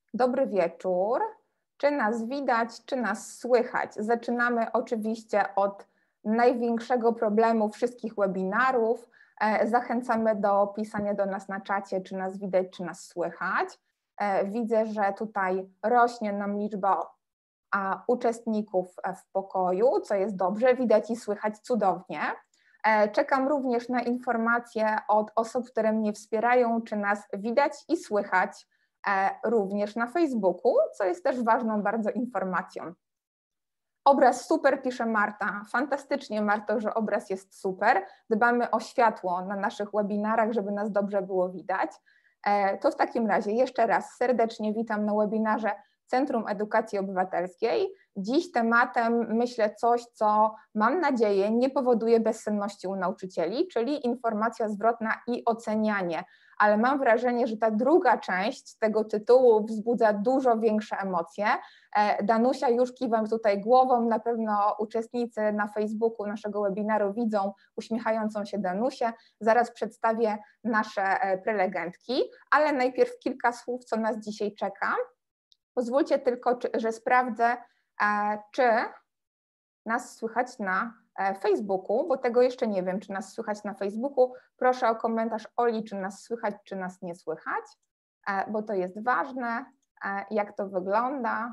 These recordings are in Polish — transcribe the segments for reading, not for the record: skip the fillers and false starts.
Dobry wieczór. Czy nas widać, czy nas słychać? Zaczynamy oczywiście od największego problemu wszystkich webinarów. Zachęcamy do pisania do nas na czacie, czy nas widać, czy nas słychać. Widzę, że tutaj rośnie nam liczba uczestników w pokoju, co jest dobrze, widać i słychać cudownie. Czekam również na informacje od osób, które mnie wspierają, czy nas widać i słychać również na Facebooku, co jest też ważną bardzo informacją. Obraz super, pisze Marta. Fantastycznie, Marto, że obraz jest super. Dbamy o światło na naszych webinarach, żeby nas dobrze było widać. To w takim razie jeszcze raz serdecznie witam na webinarze Centrum Edukacji Obywatelskiej. Dziś tematem myślę coś, co mam nadzieję nie powoduje bezsenności u nauczycieli, czyli informacja zwrotna i ocenianie. Ale mam wrażenie, że ta druga część tego tytułu wzbudza dużo większe emocje. Danusia, już kiwam tutaj głową, na pewno uczestnicy na Facebooku naszego webinaru widzą uśmiechającą się Danusię. Zaraz przedstawię nasze prelegentki, ale najpierw kilka słów, co nas dzisiaj czeka. Pozwólcie tylko, że sprawdzę, czy nas słychać na Facebooku, bo tego jeszcze nie wiem, czy nas słychać na Facebooku. Proszę o komentarz Oli, czy nas słychać, czy nas nie słychać, bo to jest ważne, jak to wygląda.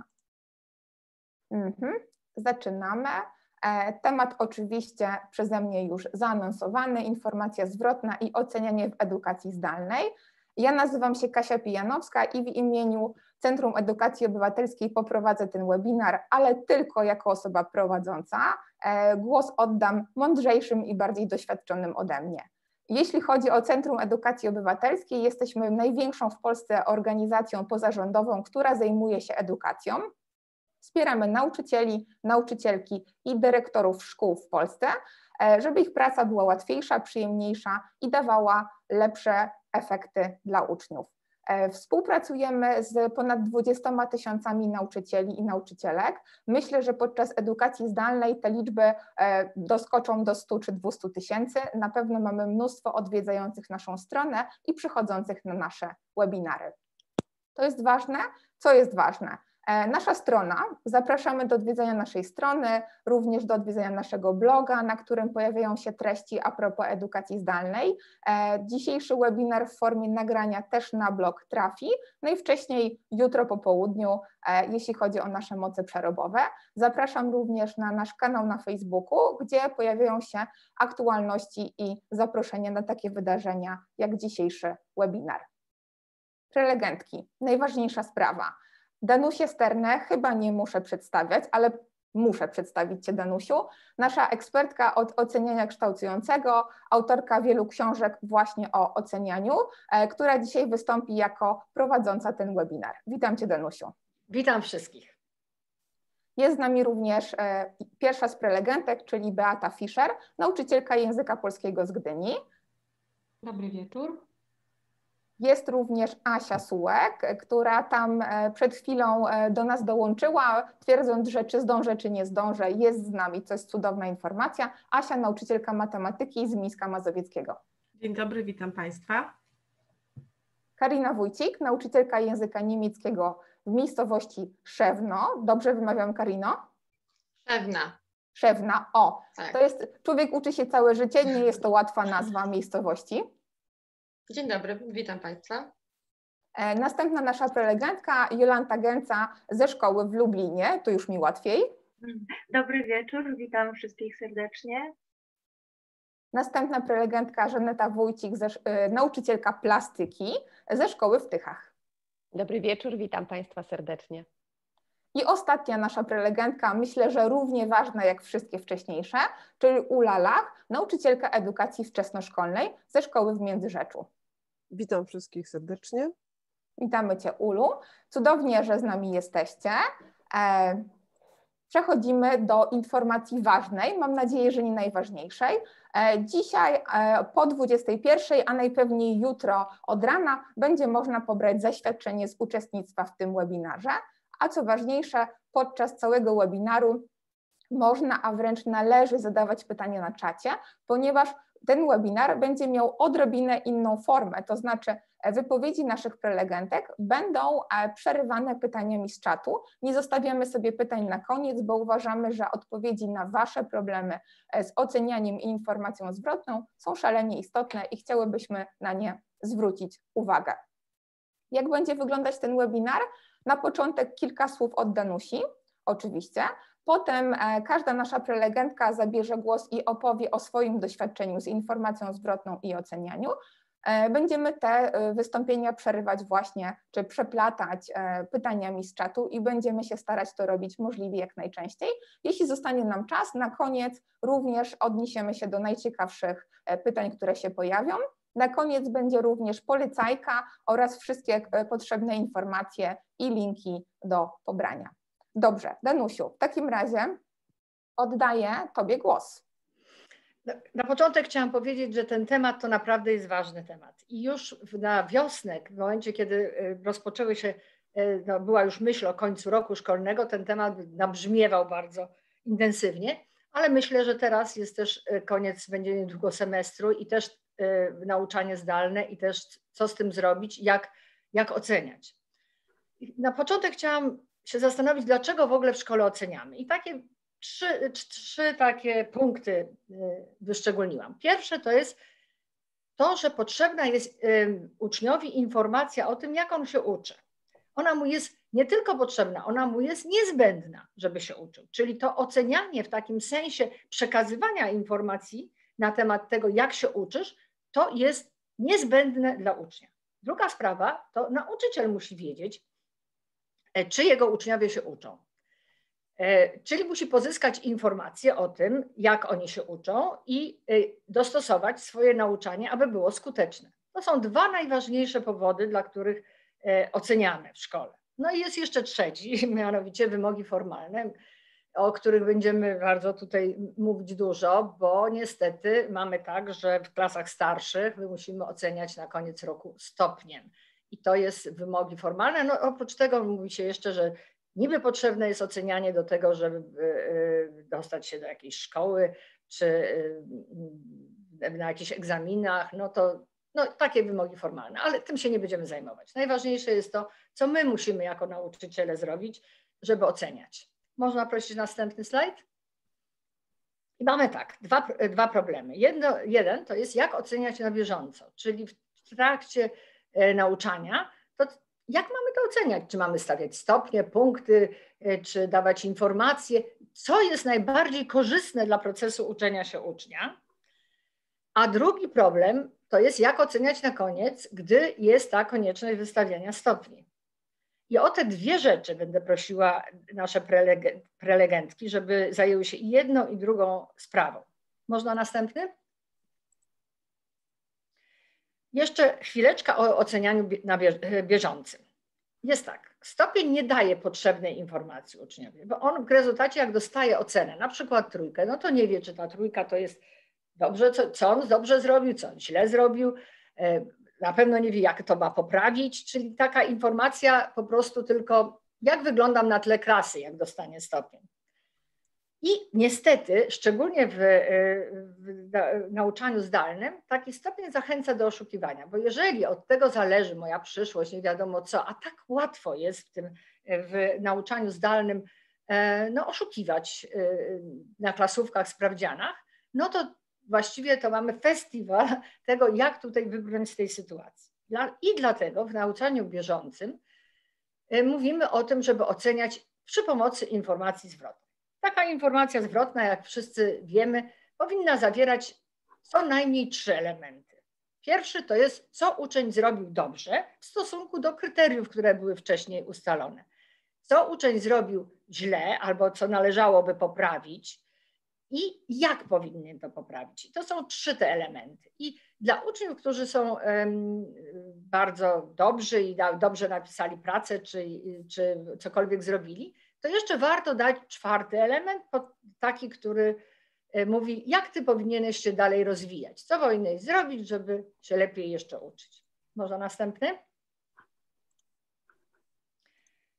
Zaczynamy. Temat oczywiście przeze mnie już zaanonsowany, informacja zwrotna i ocenianie w edukacji zdalnej. Ja nazywam się Kasia Pijanowska i w imieniu Centrum Edukacji Obywatelskiej poprowadzę ten webinar, ale tylko jako osoba prowadząca. Głos oddam mądrzejszym i bardziej doświadczonym ode mnie. Jeśli chodzi o Centrum Edukacji Obywatelskiej, jesteśmy największą w Polsce organizacją pozarządową, która zajmuje się edukacją. Wspieramy nauczycieli, nauczycielki i dyrektorów szkół w Polsce, żeby ich praca była łatwiejsza, przyjemniejsza i dawała lepsze efekty dla uczniów. Współpracujemy z ponad 20 000 nauczycieli i nauczycielek. Myślę, że podczas edukacji zdalnej te liczby doskoczą do 100 czy 200 tysięcy. Na pewno mamy mnóstwo odwiedzających naszą stronę i przychodzących na nasze webinary. To jest ważne. Co jest ważne? Nasza strona, zapraszamy do odwiedzenia naszej strony, również do odwiedzenia naszego bloga, na którym pojawiają się treści a propos edukacji zdalnej. Dzisiejszy webinar w formie nagrania też na blog trafi, najwcześniej jutro po południu, jeśli chodzi o nasze moce przerobowe. Zapraszam również na nasz kanał na Facebooku, gdzie pojawiają się aktualności i zaproszenia na takie wydarzenia jak dzisiejszy webinar. Prelegentki, najważniejsza sprawa. Danusię Sternę chyba nie muszę przedstawiać, ale muszę przedstawić Cię, Danusiu. Nasza ekspertka od oceniania kształtującego, autorka wielu książek właśnie o ocenianiu, która dzisiaj wystąpi jako prowadząca ten webinar. Witam Cię, Danusiu. Witam wszystkich. Jest z nami również pierwsza z prelegentek, czyli Beata Fischer, nauczycielka języka polskiego z Gdyni. Dobry wieczór. Jest również Asia Sułek, która tam przed chwilą do nas dołączyła, twierdząc, że czy zdążę, czy nie zdążę, jest z nami, co jest cudowna informacja. Asia, nauczycielka matematyki z Mińska Mazowieckiego. Dzień dobry, witam Państwa. Karina Wójcik, nauczycielka języka niemieckiego w miejscowości Szewno. Dobrze wymawiam, Karino? Szewna. Szewna, o. Tak. To jest, człowiek uczy się całe życie, nie jest to łatwa nazwa miejscowości. Dzień dobry, witam Państwa. Następna nasza prelegentka Jolanta Gęca ze szkoły w Lublinie, tu już mi łatwiej. Dobry wieczór, witam wszystkich serdecznie. Następna prelegentka Żaneta Wójcik, nauczycielka plastyki ze szkoły w Tychach. Dobry wieczór, witam Państwa serdecznie. I ostatnia nasza prelegentka, myślę, że równie ważna jak wszystkie wcześniejsze, czyli Ula Lach, nauczycielka edukacji wczesnoszkolnej ze szkoły w Międzyrzeczu. Witam wszystkich serdecznie. Witamy Cię, Ulu. Cudownie, że z nami jesteście. Przechodzimy do informacji ważnej, mam nadzieję, że nie najważniejszej. Dzisiaj po 21:00, a najpewniej jutro od rana będzie można pobrać zaświadczenie z uczestnictwa w tym webinarze, a co ważniejsze, podczas całego webinaru można, a wręcz należy zadawać pytania na czacie, ponieważ ten webinar będzie miał odrobinę inną formę, to znaczy wypowiedzi naszych prelegentek będą przerywane pytaniami z czatu. Nie zostawiamy sobie pytań na koniec, bo uważamy, że odpowiedzi na Wasze problemy z ocenianiem i informacją zwrotną są szalenie istotne i chciałybyśmy na nie zwrócić uwagę. Jak będzie wyglądać ten webinar? Na początek kilka słów od Danusi, oczywiście. Potem każda nasza prelegentka zabierze głos i opowie o swoim doświadczeniu z informacją zwrotną i ocenianiu. Będziemy te wystąpienia przerywać właśnie, czy przeplatać pytaniami z czatu i będziemy się starać to robić możliwie jak najczęściej. Jeśli zostanie nam czas, na koniec również odniesiemy się do najciekawszych pytań, które się pojawią. Na koniec będzie również polecajka oraz wszystkie potrzebne informacje i linki do pobrania. Dobrze, Danusiu, w takim razie oddaję Tobie głos. Na początek chciałam powiedzieć, że ten temat to naprawdę jest ważny temat. I już na wiosnę, w momencie, kiedy rozpoczęły się, była już myśl o końcu roku szkolnego, ten temat nabrzmiewał bardzo intensywnie, ale myślę, że teraz jest też koniec, będzie niedługo semestru i też nauczanie zdalne i też co z tym zrobić, jak oceniać. Na początek chciałam się zastanowić, dlaczego w ogóle w szkole oceniamy. I takie trzy takie punkty wyszczególniłam. Pierwsze to jest to, że potrzebna jest uczniowi informacja o tym, jak on się uczy. Ona mu jest nie tylko potrzebna, ona mu jest niezbędna, żeby się uczył. Czyli to ocenianie w takim sensie przekazywania informacji na temat tego, jak się uczysz, to jest niezbędne dla ucznia. Druga sprawa, to nauczyciel musi wiedzieć, czy jego uczniowie się uczą. Czyli musi pozyskać informacje o tym, jak oni się uczą i dostosować swoje nauczanie, aby było skuteczne. To są dwa najważniejsze powody, dla których oceniamy w szkole. No i jest jeszcze trzeci, mianowicie wymogi formalne, o których będziemy bardzo tutaj mówić dużo, bo niestety mamy tak, że w klasach starszych my musimy oceniać na koniec roku stopniem. I to jest wymogi formalne. No oprócz tego mówi się jeszcze, że niby potrzebne jest ocenianie do tego, żeby dostać się do jakiejś szkoły, czy na jakichś egzaminach, no takie wymogi formalne, ale tym się nie będziemy zajmować. Najważniejsze jest to, co my musimy jako nauczyciele zrobić, żeby oceniać. Można prosić następny slajd? I mamy tak, dwa problemy. Jeden to jest, jak oceniać na bieżąco, czyli w trakcie nauczania, to jak mamy to oceniać? Czy mamy stawiać stopnie, punkty, czy dawać informacje? Co jest najbardziej korzystne dla procesu uczenia się ucznia? A drugi problem to jest, jak oceniać na koniec, gdy jest ta konieczność wystawiania stopni. I o te dwie rzeczy będę prosiła nasze prelegentki, żeby zajęły się i jedną, i drugą sprawą. Można następny? Jeszcze chwileczka o ocenianiu na bieżącym. Jest tak, stopień nie daje potrzebnej informacji uczniowi, bo on w rezultacie jak dostaje ocenę, na przykład trójkę, no to nie wie, czy ta trójka to jest dobrze, co on dobrze zrobił, co on źle zrobił, na pewno nie wie, jak to ma poprawić, czyli taka informacja po prostu tylko, jak wyglądam na tle klasy, jak dostanie stopień. I niestety, szczególnie w nauczaniu zdalnym, taki stopień zachęca do oszukiwania, bo jeżeli od tego zależy moja przyszłość, nie wiadomo co, a tak łatwo jest w nauczaniu zdalnym oszukiwać na klasówkach, sprawdzianach, no to właściwie to mamy festiwal tego, jak tutaj wybrnąć z tej sytuacji. I dlatego w nauczaniu bieżącym mówimy o tym, żeby oceniać przy pomocy informacji zwrotnej. Taka informacja zwrotna, jak wszyscy wiemy, powinna zawierać co najmniej 3 elementy. Pierwszy to jest, co uczeń zrobił dobrze w stosunku do kryteriów, które były wcześniej ustalone. Co uczeń zrobił źle albo co należałoby poprawić i jak powinien to poprawić. I to są 3 te elementy. I dla uczniów, którzy są bardzo dobrzy i dobrze napisali pracę, czy cokolwiek zrobili, to jeszcze warto dać 4 element, taki, który mówi, jak ty powinieneś się dalej rozwijać, co powinieneś zrobić, żeby się lepiej jeszcze uczyć. Może następny?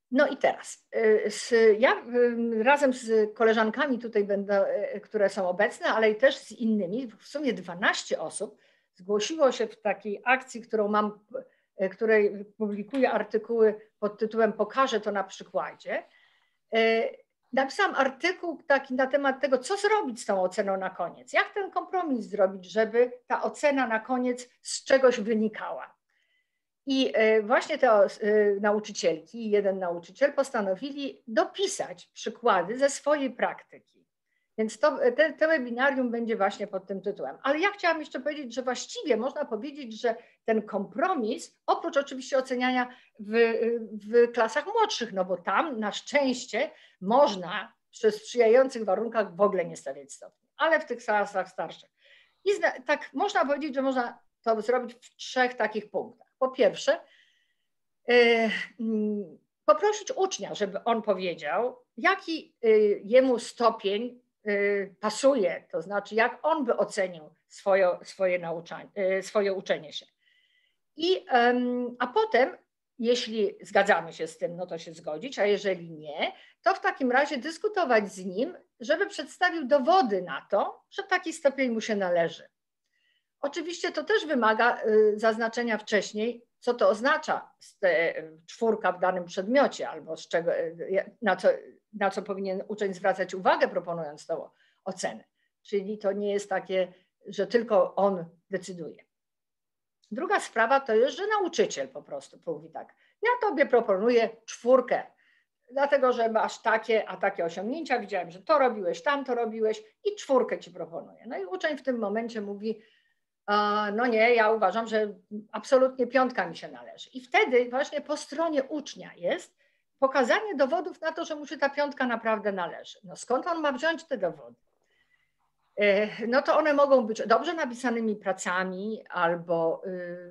No i teraz, ja razem z koleżankami tutaj będę, które są obecne, ale i też z innymi, w sumie 12 osób zgłosiło się w takiej akcji, którą mam, której publikuję artykuły pod tytułem Pokażę to na przykładzie. Napisałam artykuł taki na temat tego, co zrobić z tą oceną na koniec. Jak ten kompromis zrobić, żeby ta ocena na koniec z czegoś wynikała. I właśnie te nauczycielki i jeden nauczyciel postanowili dopisać przykłady ze swojej praktyki. Więc to webinarium będzie właśnie pod tym tytułem. Ale ja chciałam jeszcze powiedzieć, że właściwie można powiedzieć, że ten kompromis, oprócz oczywiście oceniania w klasach młodszych, no bo tam na szczęście można przy sprzyjających warunkach w ogóle nie stawiać stopni, ale w tych klasach starszych. I tak można powiedzieć, że można to zrobić w 3 takich punktach. Po pierwsze, poprosić ucznia, żeby on powiedział, jaki jemu stopień pasuje, to znaczy jak on by ocenił swoje uczenie się. A potem, jeśli zgadzamy się z tym, no to się zgodzić, a jeżeli nie, to w takim razie dyskutować z nim, żeby przedstawił dowody na to, że taki stopień mu się należy. Oczywiście to też wymaga zaznaczenia wcześniej, co to oznacza 4 w danym przedmiocie, albo z czego, na co powinien uczeń zwracać uwagę, proponując tą ocenę. Czyli to nie jest takie, że tylko on decyduje. Druga sprawa to jest, że nauczyciel po prostu mówi tak, ja tobie proponuję 4, dlatego że masz takie, a takie osiągnięcia, widziałem, że to robiłeś, tamto robiłeś i 4 ci proponuję. No i uczeń w tym momencie mówi, no nie, ja uważam, że absolutnie 5 mi się należy. I wtedy właśnie po stronie ucznia jest pokazanie dowodów na to, że mu się ta 5 naprawdę należy. No skąd on ma wziąć te dowody? No to one mogą być dobrze napisanymi pracami albo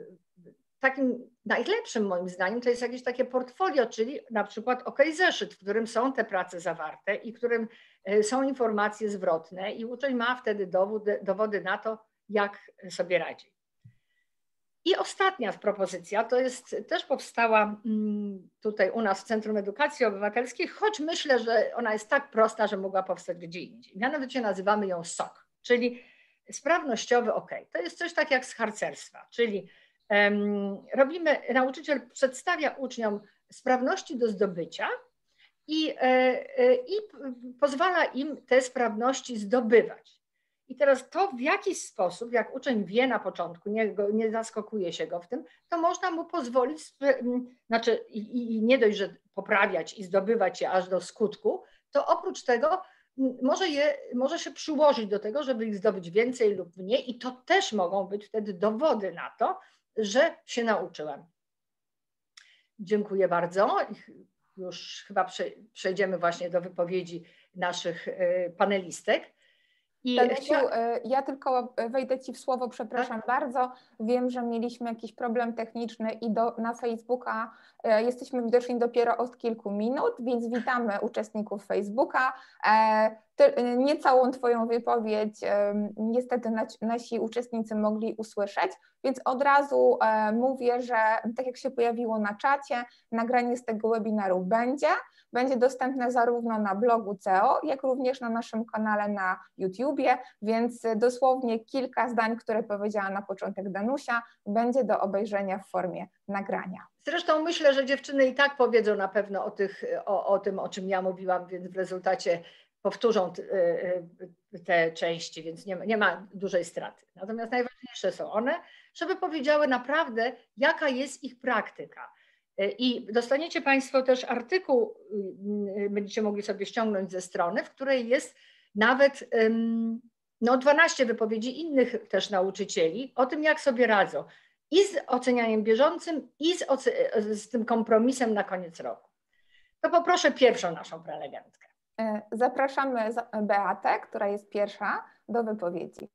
takim najlepszym moim zdaniem to jest jakieś takie portfolio, czyli na przykład zeszyt, w którym są te prace zawarte i w którym są informacje zwrotne i uczeń ma wtedy dowody na to, jak sobie radzi. I ostatnia propozycja, to jest też powstała tutaj u nas w Centrum Edukacji Obywatelskiej, choć myślę, że ona jest tak prosta, że mogła powstać gdzie indziej. Mianowicie nazywamy ją SOK, czyli sprawnościowy OK. To jest coś tak jak z harcerstwa, czyli nauczyciel przedstawia uczniom sprawności do zdobycia i pozwala im te sprawności zdobywać. I teraz to, w jaki sposób, jak uczeń wie na początku, nie zaskakuje się go w tym, to można mu pozwolić, znaczy i nie dość, że poprawiać i zdobywać je aż do skutku, to oprócz tego może się przyłożyć do tego, żeby ich zdobyć więcej lub mniej i to też mogą być wtedy dowody na to, że się nauczyłem. Dziękuję bardzo. Już chyba przejdziemy właśnie do wypowiedzi naszych panelistek. Danusiu, ja tylko wejdę Ci w słowo, przepraszam bardzo. Wiem, że mieliśmy jakiś problem techniczny i na Facebooka jesteśmy widoczni dopiero od kilku minut, więc witamy uczestników Facebooka. Nie całą Twoją wypowiedź niestety nasi uczestnicy mogli usłyszeć, więc od razu mówię, że tak jak się pojawiło na czacie, nagranie z tego webinaru będzie dostępne zarówno na blogu CEO, jak również na naszym kanale na YouTubie, więc dosłownie kilka zdań, które powiedziała na początek Danusia, będzie do obejrzenia w formie nagrania. Zresztą myślę, że dziewczyny i tak powiedzą na pewno o tym, o czym ja mówiłam, więc w rezultacie powtórzą te części, więc nie ma dużej straty. Natomiast najważniejsze są one, żeby powiedziały naprawdę, jaka jest ich praktyka. I dostaniecie Państwo też artykuł, będziecie mogli sobie ściągnąć ze strony, w której jest nawet 12 wypowiedzi innych też nauczycieli o tym, jak sobie radzą. I z ocenianiem bieżącym, i z tym kompromisem na koniec roku. To poproszę pierwszą naszą prelegentkę. Zapraszamy Beatę, która jest pierwsza do wypowiedzi.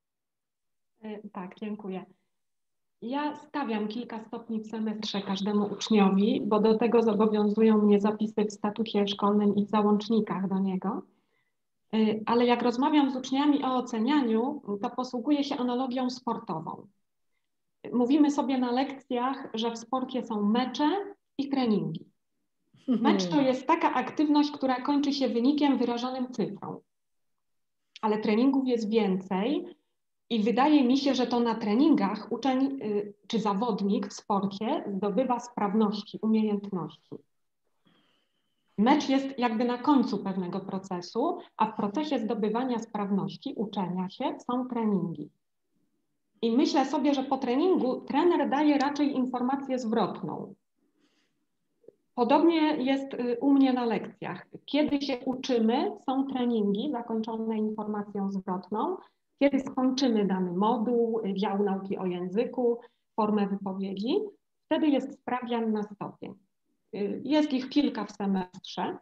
Tak, dziękuję. Ja stawiam kilka stopni w semestrze każdemu uczniowi, bo do tego zobowiązują mnie zapisy w statucie szkolnym i w załącznikach do niego. Ale jak rozmawiam z uczniami o ocenianiu, to posługuję się analogią sportową. Mówimy sobie na lekcjach, że w sporcie są mecze i treningi. Mecz to jest taka aktywność, która kończy się wynikiem wyrażonym cyfrą. Ale treningów jest więcej i wydaje mi się, że to na treningach uczeń czy zawodnik w sporcie zdobywa sprawności, umiejętności. Mecz jest jakby na końcu pewnego procesu, a w procesie zdobywania sprawności, uczenia się są treningi. I myślę sobie, że po treningu trener daje raczej informację zwrotną. Podobnie jest u mnie na lekcjach. Kiedy się uczymy, są treningi zakończone informacją zwrotną. Kiedy skończymy dany moduł, dział nauki o języku, formę wypowiedzi, wtedy jest sprawdzian na stopień. Jest ich kilka w semestrze.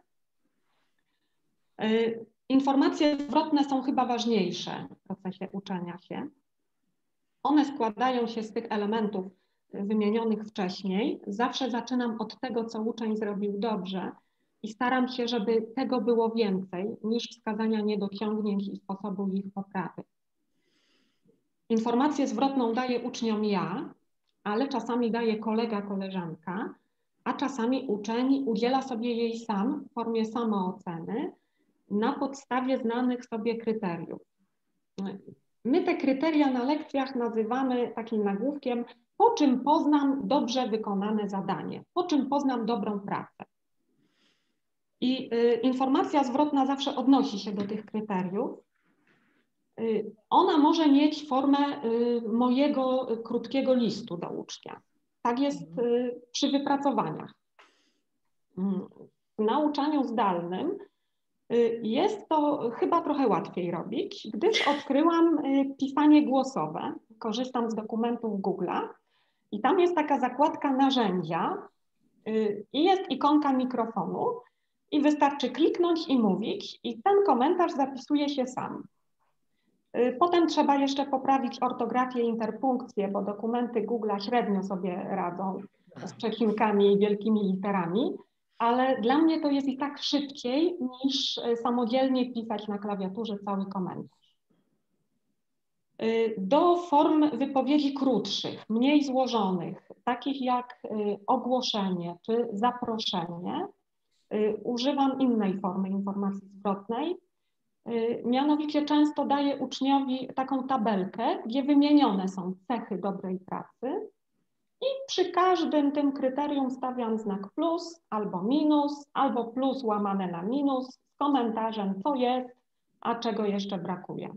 Informacje zwrotne są chyba ważniejsze w procesie uczenia się. One składają się z tych elementów wymienionych wcześniej. Zawsze zaczynam od tego, co uczeń zrobił dobrze i staram się, żeby tego było więcej niż wskazania niedociągnięć i sposobu ich poprawy. Informację zwrotną daję uczniom ja, ale czasami daje kolega, koleżanka, a czasami uczeń udziela sobie jej sam w formie samooceny na podstawie znanych sobie kryteriów. My te kryteria na lekcjach nazywamy takim nagłówkiem, po czym poznam dobrze wykonane zadanie, po czym poznam dobrą pracę. I informacja zwrotna zawsze odnosi się do tych kryteriów. Ona może mieć formę mojego krótkiego listu do ucznia. Tak jest przy wypracowaniach. W nauczaniu zdalnym jest to chyba trochę łatwiej robić, gdyż odkryłam pisanie głosowe. Korzystam z dokumentów Google'a i tam jest taka zakładka narzędzia i jest ikonka mikrofonu i wystarczy kliknąć i mówić i ten komentarz zapisuje się sam. Potem trzeba jeszcze poprawić ortografię i interpunkcję, bo dokumenty Google'a średnio sobie radzą z przecinkami i wielkimi literami, ale dla mnie to jest i tak szybciej niż samodzielnie pisać na klawiaturze cały komentarz. Do form wypowiedzi krótszych, mniej złożonych, takich jak ogłoszenie czy zaproszenie, używam innej formy informacji zwrotnej. Mianowicie często daję uczniowi taką tabelkę, gdzie wymienione są cechy dobrej pracy i przy każdym tym kryterium stawiam znak plus albo plus łamane na minus z komentarzem, co jest, a czego jeszcze brakuje.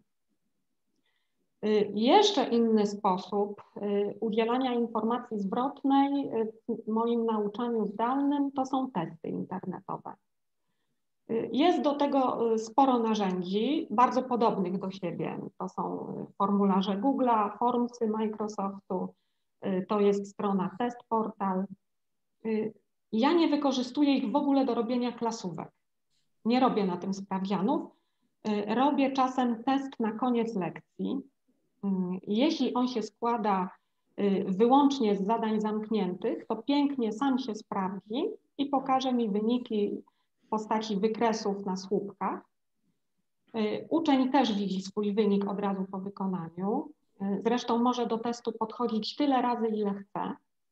Jeszcze inny sposób udzielania informacji zwrotnej w moim nauczaniu zdalnym to są testy internetowe. Jest do tego sporo narzędzi, bardzo podobnych do siebie. To są formularze Google'a, Formsy Microsoftu, to jest strona Test Portal. Ja nie wykorzystuję ich w ogóle do robienia klasówek. Nie robię na tym sprawdzianów. Robię czasem test na koniec lekcji. Jeśli on się składa wyłącznie z zadań zamkniętych, to pięknie sam się sprawdzi i pokaże mi wyniki w postaci wykresów na słupkach. Uczeń też widzi swój wynik od razu po wykonaniu. Zresztą może do testu podchodzić tyle razy, ile chce.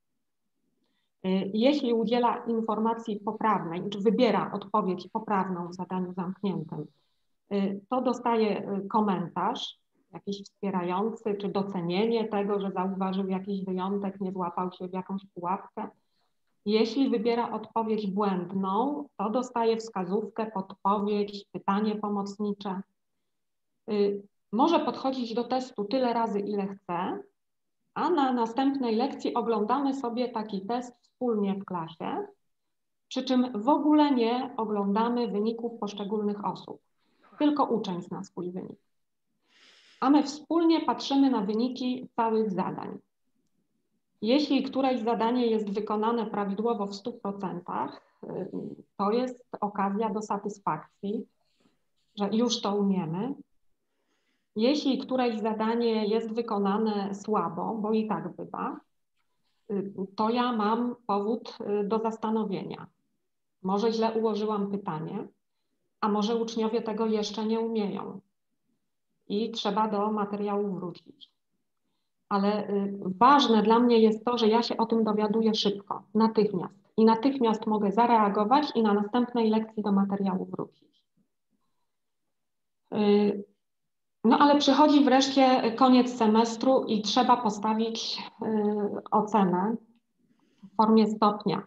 Jeśli udziela informacji poprawnej, czy wybiera odpowiedź poprawną w zadaniu zamkniętym, to dostaje komentarz jakiś wspierający, czy docenienie tego, że zauważył jakiś wyjątek, nie złapał się w jakąś pułapkę. Jeśli wybiera odpowiedź błędną, to dostaje wskazówkę, podpowiedź, pytanie pomocnicze. Może podchodzić do testu tyle razy, ile chce, a na następnej lekcji oglądamy sobie taki test wspólnie w klasie, przy czym w ogóle nie oglądamy wyników poszczególnych osób, tylko uczeń zna swój wynik. A my wspólnie patrzymy na wyniki całych zadań. Jeśli któreś zadanie jest wykonane prawidłowo w 100%, to jest okazja do satysfakcji, że już to umiemy. Jeśli któreś zadanie jest wykonane słabo, bo i tak bywa, to ja mam powód do zastanowienia. Może źle ułożyłam pytanie, a może uczniowie tego jeszcze nie umieją i trzeba do materiału wrócić. Ale ważne dla mnie jest to, że ja się o tym dowiaduję szybko, natychmiast. i natychmiast mogę zareagować i na następnej lekcji do materiału wrócić. No ale przychodzi wreszcie koniec semestru i trzeba postawić ocenę w formie stopnia.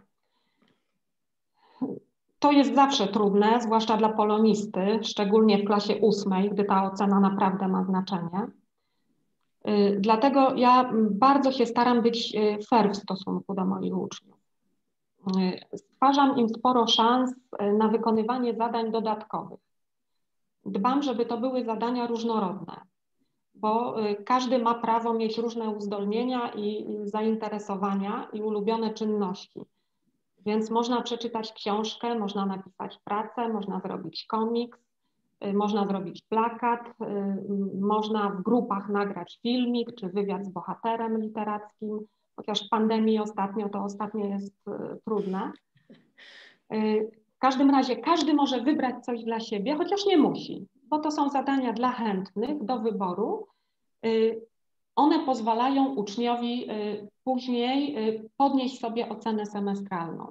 To jest zawsze trudne, zwłaszcza dla polonisty, szczególnie w klasie 8, gdy ta ocena naprawdę ma znaczenie. Dlatego ja bardzo się staram być fair w stosunku do moich uczniów. Stwarzam im sporo szans na wykonywanie zadań dodatkowych. Dbam, żeby to były zadania różnorodne, bo każdy ma prawo mieć różne uzdolnienia i zainteresowania i ulubione czynności. Więc można przeczytać książkę, można napisać pracę, można zrobić komiks, można zrobić plakat, można w grupach nagrać filmik czy wywiad z bohaterem literackim, chociaż w pandemii to ostatnie jest trudne. W każdym razie każdy może wybrać coś dla siebie, chociaż nie musi, bo to są zadania dla chętnych do wyboru. One pozwalają uczniowi później podnieść sobie ocenę semestralną.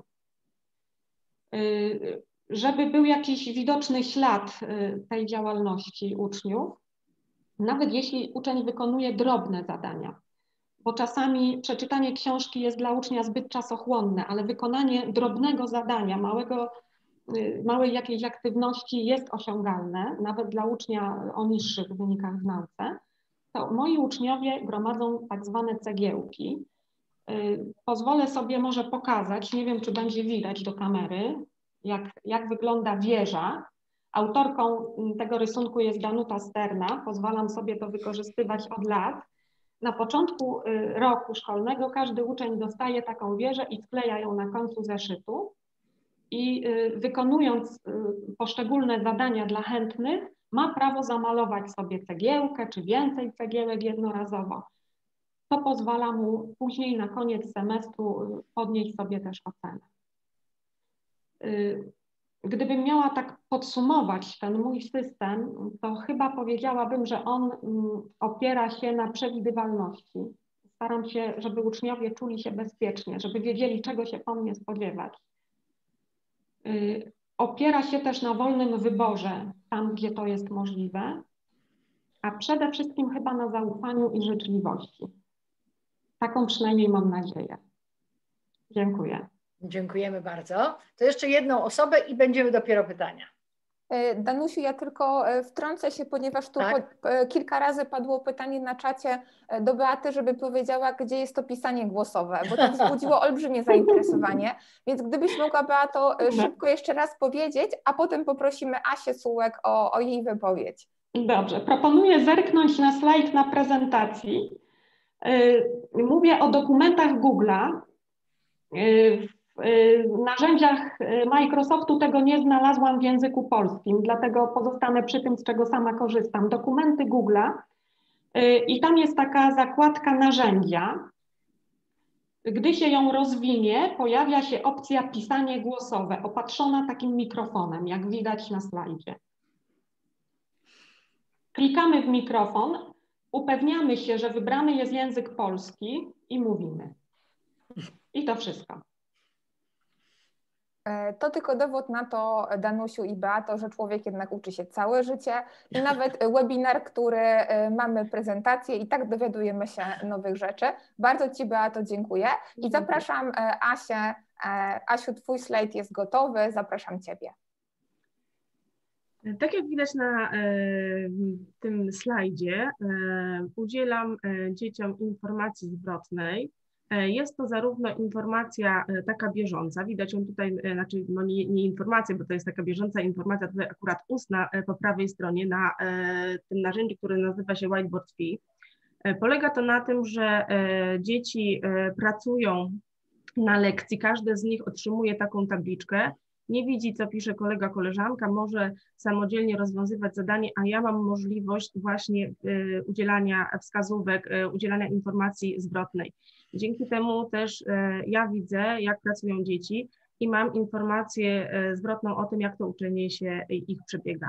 Żeby był jakiś widoczny ślad tej działalności uczniów, nawet jeśli uczeń wykonuje drobne zadania, bo czasami przeczytanie książki jest dla ucznia zbyt czasochłonne, ale wykonanie drobnego zadania, małej jakiejś aktywności jest osiągalne, nawet dla ucznia o niższych wynikach w nauce, to moi uczniowie gromadzą tak zwane cegiełki. Pozwolę sobie może pokazać, nie wiem, czy będzie widać do kamery, jak wygląda wieża. Autorką tego rysunku jest Danuta Sterna, pozwalam sobie to wykorzystywać od lat. Na początku roku szkolnego każdy uczeń dostaje taką wieżę i skleja ją na końcu zeszytu i wykonując poszczególne zadania dla chętnych, ma prawo zamalować sobie cegiełkę czy więcej cegiełek jednorazowo. To pozwala mu później na koniec semestru podnieść sobie też ocenę. Gdybym miała tak podsumować ten mój system, to chyba powiedziałabym, że on opiera się na przewidywalności. Staram się, żeby uczniowie czuli się bezpiecznie, żeby wiedzieli, czego się po mnie spodziewać. Opiera się też na wolnym wyborze, tam gdzie to jest możliwe, a przede wszystkim chyba na zaufaniu i życzliwości. Taką przynajmniej mam nadzieję. Dziękuję. Dziękujemy bardzo. To jeszcze jedną osobę i będziemy dopiero pytania. Danusiu, ja tylko wtrącę się, ponieważ tu kilka razy padło pytanie na czacie do Beaty, żeby powiedziała, gdzie jest to pisanie głosowe, bo to wzbudziło olbrzymie zainteresowanie, więc gdybyś mogła, Beato, szybko jeszcze raz powiedzieć, a potem poprosimy Asię Sułek o jej wypowiedź. Dobrze, proponuję zerknąć na slajd na prezentacji. Mówię o dokumentach Google'a. W narzędziach Microsoftu tego nie znalazłam w języku polskim, dlatego pozostanę przy tym, z czego sama korzystam. Dokumenty Google'a i tam jest taka zakładka narzędzia. Gdy się ją rozwinie, pojawia się opcja pisanie głosowe, opatrzona takim mikrofonem, jak widać na slajdzie. Klikamy w mikrofon, upewniamy się, że wybrany jest język polski i mówimy. I to wszystko. To tylko dowód na to, Danusiu i Beato, że człowiek jednak uczy się całe życie i nawet webinar, który mamy prezentację i tak dowiadujemy się nowych rzeczy. Bardzo Ci, Beato, dziękuję i zapraszam Asię. Asiu, Twój slajd jest gotowy, zapraszam Ciebie. Tak jak widać na tym slajdzie, udzielam dzieciom informacji zwrotnej. Jest to zarówno informacja taka bieżąca, widać ją tutaj, znaczy no nie informacja, bo to jest taka bieżąca informacja, tutaj akurat ustna po prawej stronie na tym narzędziu, które nazywa się Whiteboard Fi. Polega to na tym, że dzieci pracują na lekcji, każde z nich otrzymuje taką tabliczkę, nie widzi, co pisze kolega, koleżanka, może samodzielnie rozwiązywać zadanie, a ja mam możliwość właśnie udzielania wskazówek, udzielania informacji zwrotnej. Dzięki temu też ja widzę, jak pracują dzieci i mam informację zwrotną o tym, jak to uczenie się ich przebiega.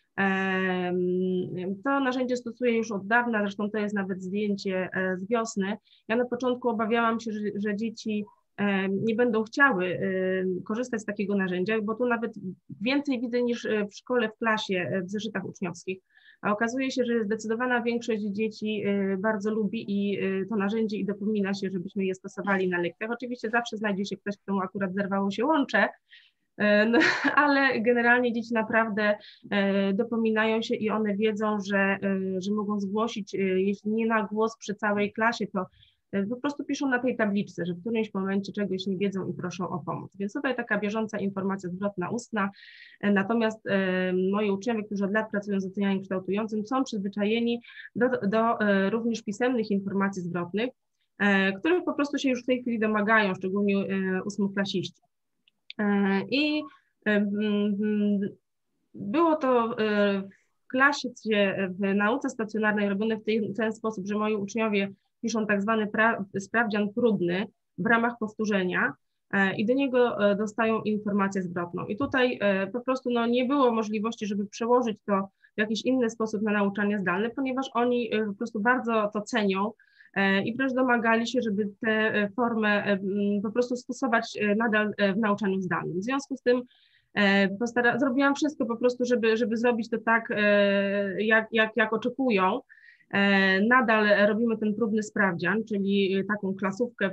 To narzędzie stosuję już od dawna, zresztą to jest nawet zdjęcie z wiosny. Ja na początku obawiałam się, że dzieci nie będą chciały korzystać z takiego narzędzia, bo tu nawet więcej widzę niż w szkole, w klasie, w zeszytach uczniowskich. A okazuje się, że zdecydowana większość dzieci bardzo lubi i to narzędzie i dopomina się, żebyśmy je stosowali na lekcjach. Oczywiście zawsze znajdzie się ktoś, komu akurat zerwało się łącze, no, ale generalnie dzieci naprawdę dopominają się i one wiedzą, że mogą zgłosić, jeśli nie na głos przy całej klasie, to po prostu piszą na tej tabliczce, że w którymś momencie czegoś nie wiedzą i proszą o pomoc. Więc tutaj taka bieżąca informacja zwrotna, ustna. Natomiast moi uczniowie, którzy od lat pracują z ocenianiem kształtującym, są przyzwyczajeni do również pisemnych informacji zwrotnych, których po prostu się już w tej chwili domagają, szczególnie ósmoklasiści. I było to w klasie, w nauce stacjonarnej robione w ten sposób, że moi uczniowie piszą tak zwany sprawdzian próbny w ramach powtórzenia i do niego dostają informację zwrotną. I tutaj po prostu nie było możliwości, żeby przełożyć to w jakiś inny sposób na nauczanie zdalne, ponieważ oni po prostu bardzo to cenią i wręcz domagali się, żeby tę formę po prostu stosować nadal w nauczaniu zdalnym. W związku z tym zrobiłam wszystko po prostu, żeby zrobić to tak, jak oczekują. Nadal robimy ten próbny sprawdzian, czyli taką klasówkę,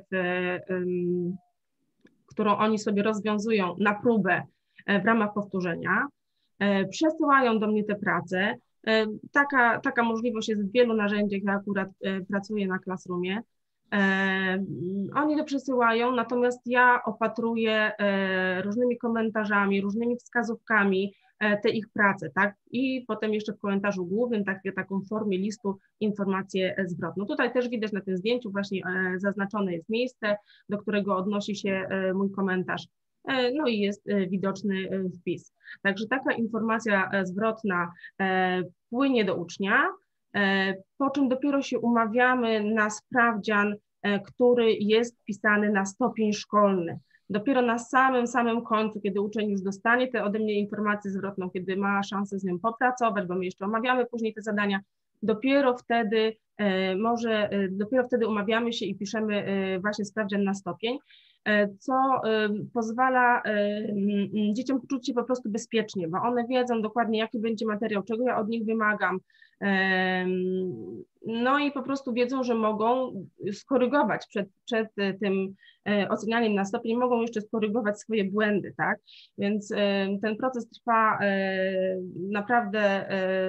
którą oni sobie rozwiązują na próbę w ramach powtórzenia. Przesyłają do mnie te prace. Taka możliwość jest w wielu narzędziach, ja akurat pracuję na Classroomie. Oni to przesyłają, natomiast ja opatruję różnymi komentarzami, różnymi wskazówkami te ich prace, tak? I potem jeszcze w komentarzu głównym, taką formie listu, informację zwrotną. Tutaj też widać na tym zdjęciu właśnie zaznaczone jest miejsce, do którego odnosi się mój komentarz. No i jest widoczny wpis. Także taka informacja zwrotna płynie do ucznia, po czym dopiero się umawiamy na sprawdzian, który jest wpisany na stopień szkolny. Dopiero na samym końcu, kiedy uczeń już dostanie tę ode mnie informację zwrotną, kiedy ma szansę z nią popracować, bo my jeszcze omawiamy później te zadania, dopiero wtedy umawiamy się i piszemy właśnie sprawdzian na stopień, co pozwala dzieciom poczuć się po prostu bezpiecznie, bo one wiedzą dokładnie, jaki będzie materiał, czego ja od nich wymagam. No i po prostu wiedzą, że mogą skorygować przed tym ocenianiem na stopień, mogą jeszcze skorygować swoje błędy, tak? Więc ten proces trwa naprawdę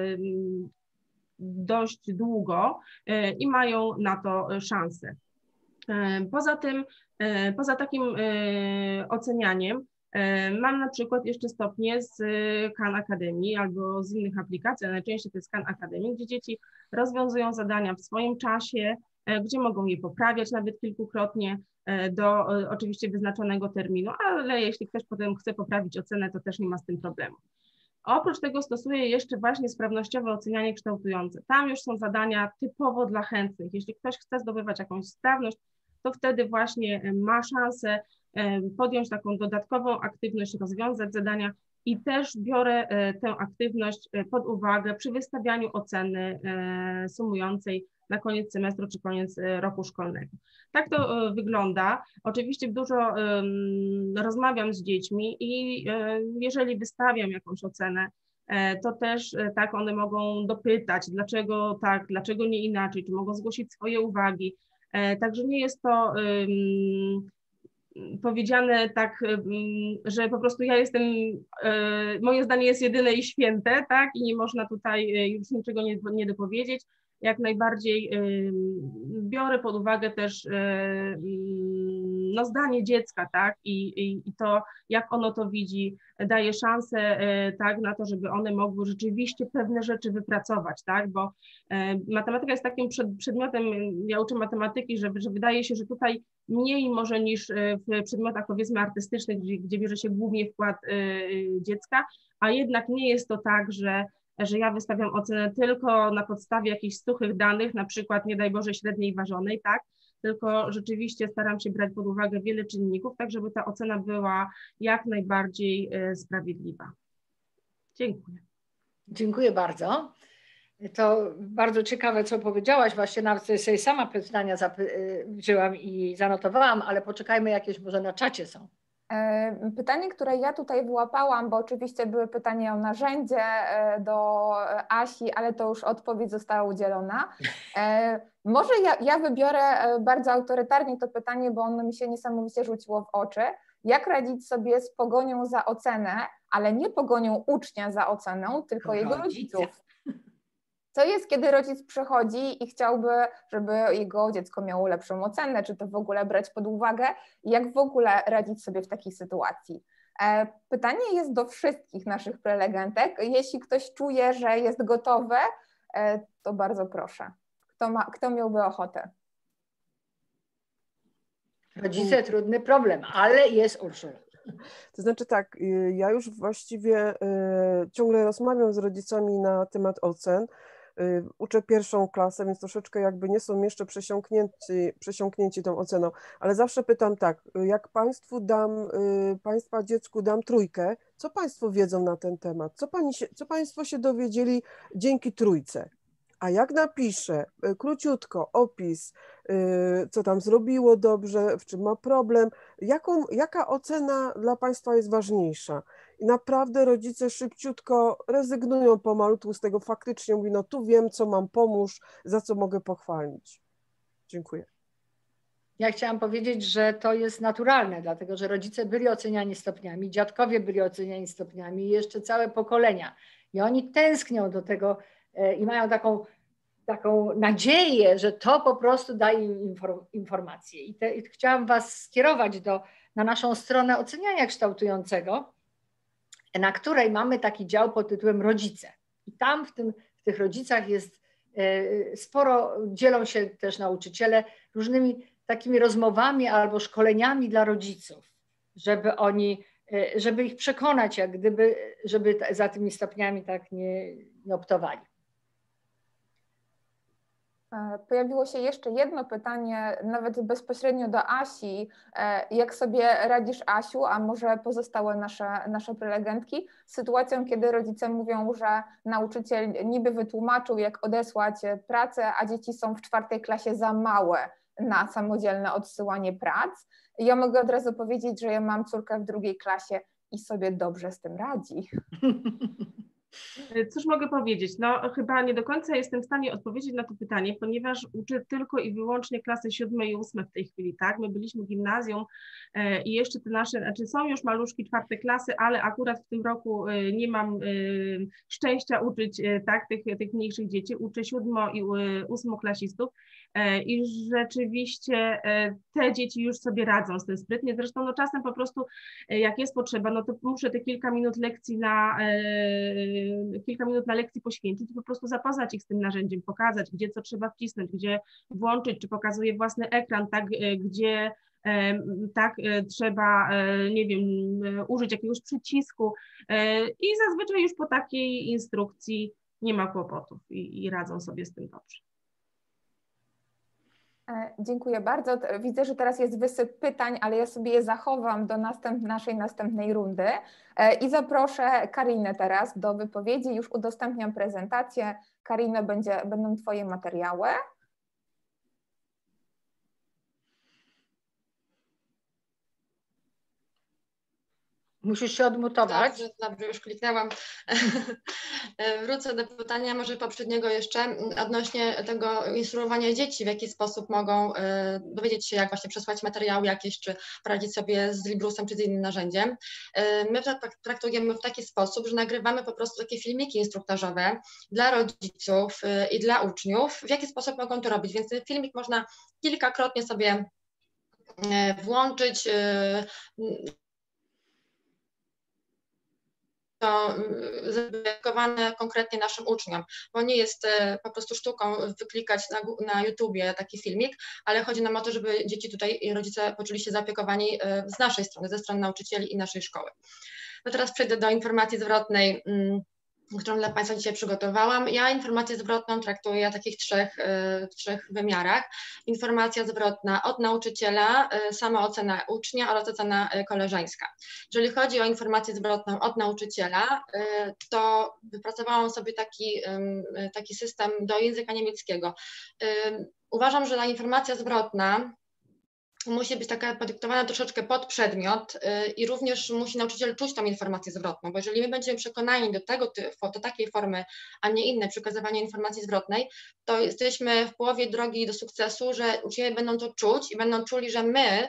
dość długo i mają na to szansę. Poza takim ocenianiem mam na przykład jeszcze stopnie z Khan Academy albo z innych aplikacji, a najczęściej to jest Khan Academy, gdzie dzieci rozwiązują zadania w swoim czasie, gdzie mogą je poprawiać nawet kilkukrotnie do oczywiście wyznaczonego terminu, ale jeśli ktoś potem chce poprawić ocenę, to też nie ma z tym problemu. Oprócz tego stosuję jeszcze właśnie sprawnościowe ocenianie kształtujące. Tam już są zadania typowo dla chętnych. Jeśli ktoś chce zdobywać jakąś sprawność, to wtedy właśnie ma szansę podjąć taką dodatkową aktywność, rozwiązać zadania i też biorę tę aktywność pod uwagę przy wystawianiu oceny sumującej na koniec semestru czy koniec roku szkolnego. Tak to wygląda. Oczywiście dużo rozmawiam z dziećmi i jeżeli wystawiam jakąś ocenę, to też tak one mogą dopytać, dlaczego tak, dlaczego nie inaczej, czy mogą zgłosić swoje uwagi. Także nie jest to powiedziane tak, że po prostu ja jestem, moje zdanie jest jedyne i święte, tak, i nie można tutaj już niczego nie dopowiedzieć. Jak najbardziej biorę pod uwagę też zdanie dziecka, tak, i to, jak ono to widzi, daje szansę, tak, na to, żeby one mogły rzeczywiście pewne rzeczy wypracować, tak, bo matematyka jest takim przedmiotem, ja uczę matematyki, że wydaje się, że tutaj mniej może niż w przedmiotach, powiedzmy, artystycznych, gdzie bierze się głównie wkład dziecka, a jednak nie jest to tak, że ja wystawiam ocenę tylko na podstawie jakichś suchych danych, na przykład, nie daj Boże, średniej ważonej, tak, tylko rzeczywiście staram się brać pod uwagę wiele czynników, tak żeby ta ocena była jak najbardziej sprawiedliwa. Dziękuję. Dziękuję bardzo. To bardzo ciekawe, co powiedziałaś. Właśnie nawet sobie sama pytania wzięłam i zanotowałam, ale poczekajmy, jakieś może na czacie są. Pytanie, które ja tutaj wyłapałam, bo oczywiście były pytania o narzędzie do Asi, ale to już odpowiedź została udzielona. Może ja wybiorę bardzo autorytarnie to pytanie, bo ono mi się niesamowicie rzuciło w oczy. Jak radzić sobie z pogonią za ocenę, ale nie pogonią ucznia za oceną, tylko jego rodziców? Co jest, kiedy rodzic przychodzi i chciałby, żeby jego dziecko miało lepszą ocenę, czy to w ogóle brać pod uwagę? Jak w ogóle radzić sobie w takiej sytuacji? Pytanie jest do wszystkich naszych prelegentek. Jeśli ktoś czuje, że jest gotowy, to bardzo proszę. Kto miałby ochotę? Rodzice, trudny problem, ale jest Urszula. To znaczy tak, ja już właściwie ciągle rozmawiam z rodzicami na temat ocen. Uczę 1. klasę, więc troszeczkę jakby nie są jeszcze przesiąknięci tą oceną, ale zawsze pytam tak, jak Państwa dziecku dam 3, co Państwo wiedzą na ten temat? Co Państwo się dowiedzieli dzięki 3? A jak napiszę króciutko opis, co tam zrobiło dobrze, w czym ma problem, jaka ocena dla Państwa jest ważniejsza? I naprawdę rodzice szybciutko rezygnują pomalutku z tego, faktycznie mówi, no tu wiem, co mam, pomóż, za co mogę pochwalić. Dziękuję. Ja chciałam powiedzieć, że to jest naturalne, dlatego że rodzice byli oceniani stopniami, dziadkowie byli oceniani stopniami i jeszcze całe pokolenia. I oni tęsknią do tego i mają taką nadzieję, że to po prostu daje im informacje. I chciałam Was skierować na naszą stronę oceniania kształtującego, na której mamy taki dział pod tytułem rodzice. I tam w tych rodzicach jest sporo, dzielą się też nauczyciele różnymi takimi rozmowami albo szkoleniami dla rodziców, żeby ich przekonać, jak gdyby, żeby za tymi stopniami tak nie optowali. Pojawiło się jeszcze jedno pytanie, nawet bezpośrednio do Asi. Jak sobie radzisz, Asiu, a może pozostałe nasze prelegentki, z sytuacją, kiedy rodzice mówią, że nauczyciel niby wytłumaczył, jak odesłać pracę, a dzieci są w 4. klasie za małe na samodzielne odsyłanie prac. Ja mogę od razu powiedzieć, że ja mam córkę w 2. klasie i sobie dobrze z tym radzi. Cóż mogę powiedzieć? No chyba nie do końca jestem w stanie odpowiedzieć na to pytanie, ponieważ uczę tylko i wyłącznie klasy 7. i 8. w tej chwili, tak? My byliśmy gimnazjum i jeszcze te nasze, znaczy są już maluszki 4. klasy, ale akurat w tym roku nie mam szczęścia uczyć tak, tych mniejszych dzieci. Uczę 7. i 8. klasistów i rzeczywiście te dzieci już sobie radzą z tym sprytnie. Zresztą no czasem po prostu jak jest potrzeba, no to muszę te kilka minut na lekcji poświęcić i po prostu zapoznać ich z tym narzędziem, pokazać, gdzie co trzeba wcisnąć, gdzie włączyć, czy pokazuje własny ekran, tak, gdzie tak trzeba, nie wiem, użyć jakiegoś przycisku i zazwyczaj już po takiej instrukcji nie ma kłopotów i radzą sobie z tym dobrze. Dziękuję bardzo. Widzę, że teraz jest wysyp pytań, ale ja sobie je zachowam do naszej następnej rundy i zaproszę Karinę teraz do wypowiedzi. Już udostępniam prezentację. Karino, będą Twoje materiały. Musisz się odmutować. Dobrze, już kliknęłam. Wrócę do pytania może poprzedniego jeszcze odnośnie tego instruowania dzieci, w jaki sposób mogą dowiedzieć się, jak właśnie przesłać materiały jakieś, czy poradzić sobie z Librusem, czy z innym narzędziem. My traktujemy w taki sposób, że nagrywamy po prostu takie filmiki instruktażowe dla rodziców i dla uczniów, w jaki sposób mogą to robić, więc ten filmik można kilkakrotnie sobie włączyć, to zadedykowane konkretnie naszym uczniom, bo nie jest po prostu sztuką wyklikać na YouTubie taki filmik, ale chodzi nam o to, żeby dzieci tutaj i rodzice poczuli się zaopiekowani z naszej strony, ze strony nauczycieli i naszej szkoły. No teraz przejdę do informacji zwrotnej którą dla Państwa dzisiaj przygotowałam. Ja informację zwrotną traktuję w takich trzech wymiarach. Informacja zwrotna od nauczyciela, samoocena ucznia oraz ocena koleżeńska. Jeżeli chodzi o informację zwrotną od nauczyciela, to wypracowałam sobie taki system do języka niemieckiego. Uważam, że ta informacja zwrotna musi być taka podyktowana troszeczkę pod przedmiot i również musi nauczyciel czuć tą informację zwrotną, bo jeżeli my będziemy przekonani do takiej formy, a nie innej przekazywania informacji zwrotnej, to jesteśmy w połowie drogi do sukcesu, że uczniowie będą to czuć i będą czuli, że my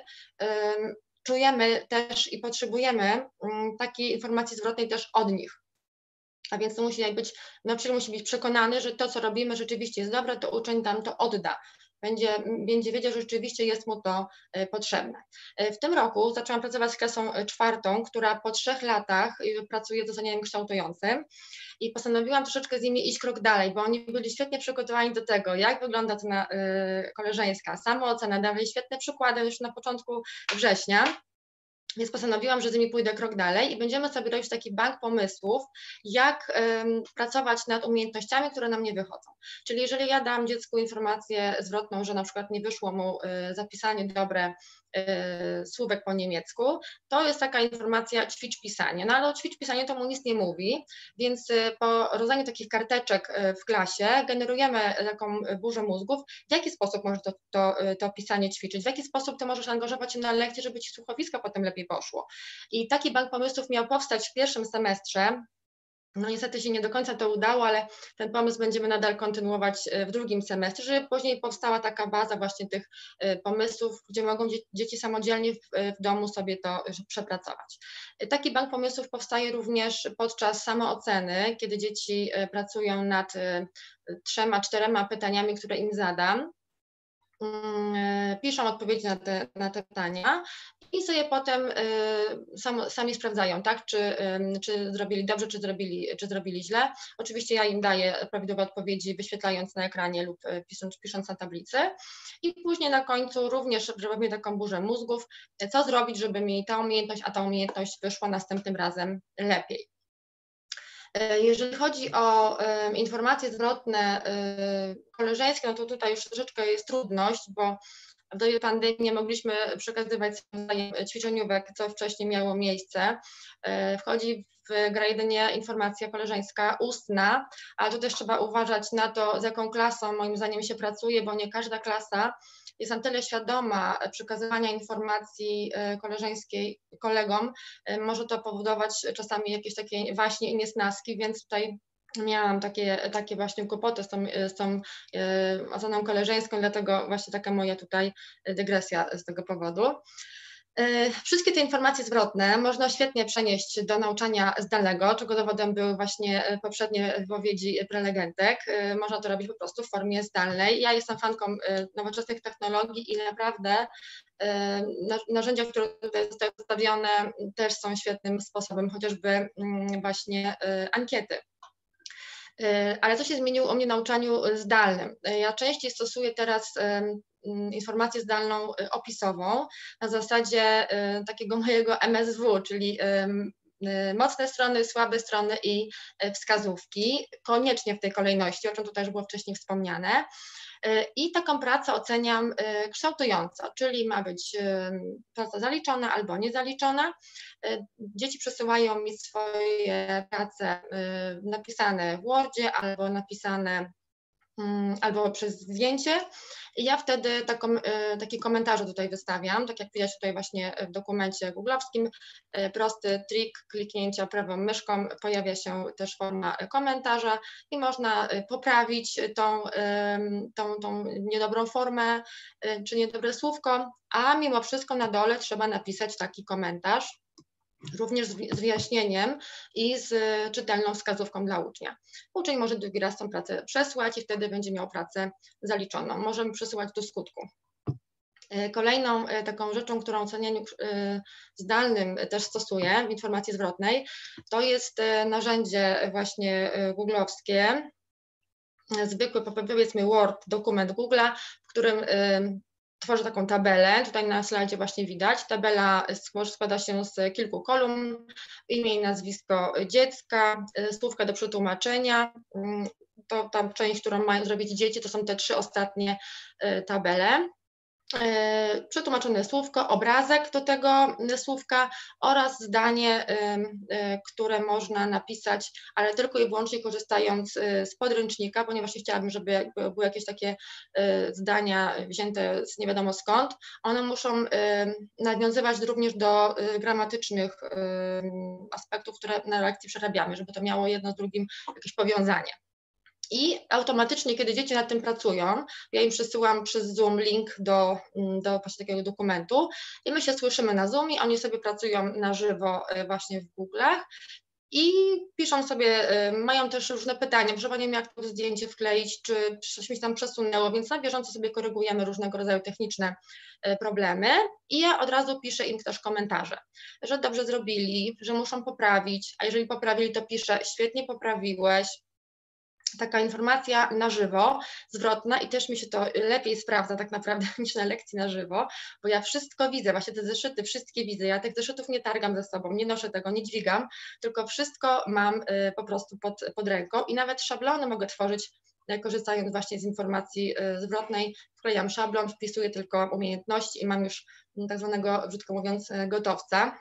czujemy też i potrzebujemy takiej informacji zwrotnej też od nich. A więc to musi być, nauczyciel musi być przekonany, że to, co robimy, rzeczywiście jest dobre, to uczeń nam to odda. Będzie wiedział, że rzeczywiście jest mu to potrzebne. W tym roku zaczęłam pracować z klasą 4, która po 3 latach pracuje z oceniem kształtującym i postanowiłam troszeczkę z nimi iść krok dalej, bo oni byli świetnie przygotowani do tego, jak wygląda ocena koleżeńska, samoocena, dawali świetne przykłady już na początku września. Więc postanowiłam, że z nimi pójdę krok dalej i będziemy sobie robić taki bank pomysłów, jak pracować nad umiejętnościami, które nam nie wychodzą. Czyli jeżeli ja dam dziecku informację zwrotną, że na przykład nie wyszło mu zapisanie dobre słówek po niemiecku, to jest taka informacja ćwicz pisanie. No ale o ćwicz pisanie to mu nic nie mówi, więc po rozdaniu takich karteczek w klasie generujemy taką burzę mózgów, w jaki sposób możesz to pisanie ćwiczyć, w jaki sposób ty możesz angażować się na lekcję, żeby ci słuchowisko potem lepiej poszło. I taki bank pomysłów miał powstać w pierwszym semestrze. No niestety się nie do końca to udało, ale ten pomysł będziemy nadal kontynuować w drugim semestrze, żeby później powstała taka baza właśnie tych pomysłów, gdzie mogą dzieci samodzielnie w domu sobie to przepracować. Taki bank pomysłów powstaje również podczas samooceny, kiedy dzieci pracują nad 3-4 pytaniami, które im zadam. Piszą odpowiedzi na te pytania i sobie potem sami sprawdzają, tak, czy zrobili dobrze, czy zrobili źle. Oczywiście ja im daję prawidłowe odpowiedzi, wyświetlając na ekranie lub pisząc na tablicy. I później na końcu również robimy taką burzę mózgów, co zrobić, żeby mi ta umiejętność, a ta umiejętność wyszła następnym razem lepiej. Jeżeli chodzi o informacje zwrotne koleżeńskie, no to tutaj już troszeczkę jest trudność, bo w dobie pandemii nie mogliśmy przekazywać ćwiczeniówek, co wcześniej miało miejsce. Wchodzi w grę jedynie informacja koleżeńska ustna, ale tu też trzeba uważać na to, z jaką klasą moim zdaniem się pracuje, bo nie każda klasa jest na tyle świadoma przekazywania informacji koleżeńskiej kolegom, może to powodować czasami jakieś takie waśnie i niesnaski, więc tutaj miałam takie właśnie kłopoty z tą oceną koleżeńską, dlatego właśnie taka moja tutaj dygresja z tego powodu. Wszystkie te informacje zwrotne można świetnie przenieść do nauczania zdalnego, czego dowodem były właśnie poprzednie wypowiedzi prelegentek. Można to robić po prostu w formie zdalnej. Ja jestem fanką nowoczesnych technologii i naprawdę narzędzia, które tutaj zostały przedstawione, też są świetnym sposobem, chociażby właśnie ankiety. Ale co się zmieniło u mnie w nauczaniu zdalnym? Ja częściej stosuję teraz informację zdalną opisową na zasadzie takiego mojego MSW, czyli mocne strony, słabe strony i wskazówki, koniecznie w tej kolejności, o czym tutaj już było wcześniej wspomniane. I taką pracę oceniam kształtująco, czyli ma być praca zaliczona albo niezaliczona. Dzieci przesyłają mi swoje prace napisane w Wordzie albo napisane albo przez zdjęcie. I ja wtedy takie komentarze tutaj wystawiam, tak jak widać tutaj właśnie w dokumencie googlowskim, prosty trik kliknięcia prawą myszką, pojawia się też forma komentarza i można poprawić tą niedobrą formę czy niedobre słówko, a mimo wszystko na dole trzeba napisać taki komentarz, również z wyjaśnieniem i z czytelną wskazówką dla ucznia. Uczeń może drugi raz tą pracę przesłać i wtedy będzie miał pracę zaliczoną. Możemy przesyłać do skutku. Kolejną taką rzeczą, którą w ocenianiu zdalnym też stosuję w informacji zwrotnej, to jest narzędzie właśnie googlowskie, zwykły, powiedzmy Word, dokument Google'a, w którym tworzę taką tabelę, tutaj na slajdzie właśnie widać. Tabela składa się z kilku kolumn, imię i nazwisko dziecka, słówka do przetłumaczenia. To tam część, którą mają zrobić dzieci, to są te 3 ostatnie tabele. Przetłumaczone słówko, obrazek do tego słówka oraz zdanie, które można napisać, ale tylko i wyłącznie korzystając z podręcznika, ponieważ chciałabym, żeby były jakieś takie zdania wzięte z nie wiadomo skąd. One muszą nawiązywać również do gramatycznych aspektów, które na lekcji przerabiamy, żeby to miało jedno z drugim jakieś powiązanie. I automatycznie, kiedy dzieci nad tym pracują, ja im przesyłam przez Zoom link do właśnie takiego dokumentu i my się słyszymy na Zoomie, oni sobie pracują na żywo właśnie w Google'ach i piszą sobie, mają też różne pytania, proszę Pani, jak to zdjęcie wkleić, czy coś mi się tam przesunęło, więc na bieżąco sobie korygujemy różnego rodzaju techniczne problemy i ja od razu piszę im też komentarze, że dobrze zrobili, że muszą poprawić, a jeżeli poprawili, to piszę, świetnie poprawiłeś. Taka informacja na żywo, zwrotna i też mi się to lepiej sprawdza tak naprawdę niż na lekcji na żywo, bo ja wszystko widzę, właśnie te zeszyty, wszystkie widzę, ja tych zeszytów nie targam ze sobą, nie noszę tego, nie dźwigam, tylko wszystko mam po prostu pod ręką i nawet szablony mogę tworzyć, korzystając właśnie z informacji zwrotnej, wklejam szablon, wpisuję tylko umiejętności i mam już tak zwanego, brzydko mówiąc, gotowca.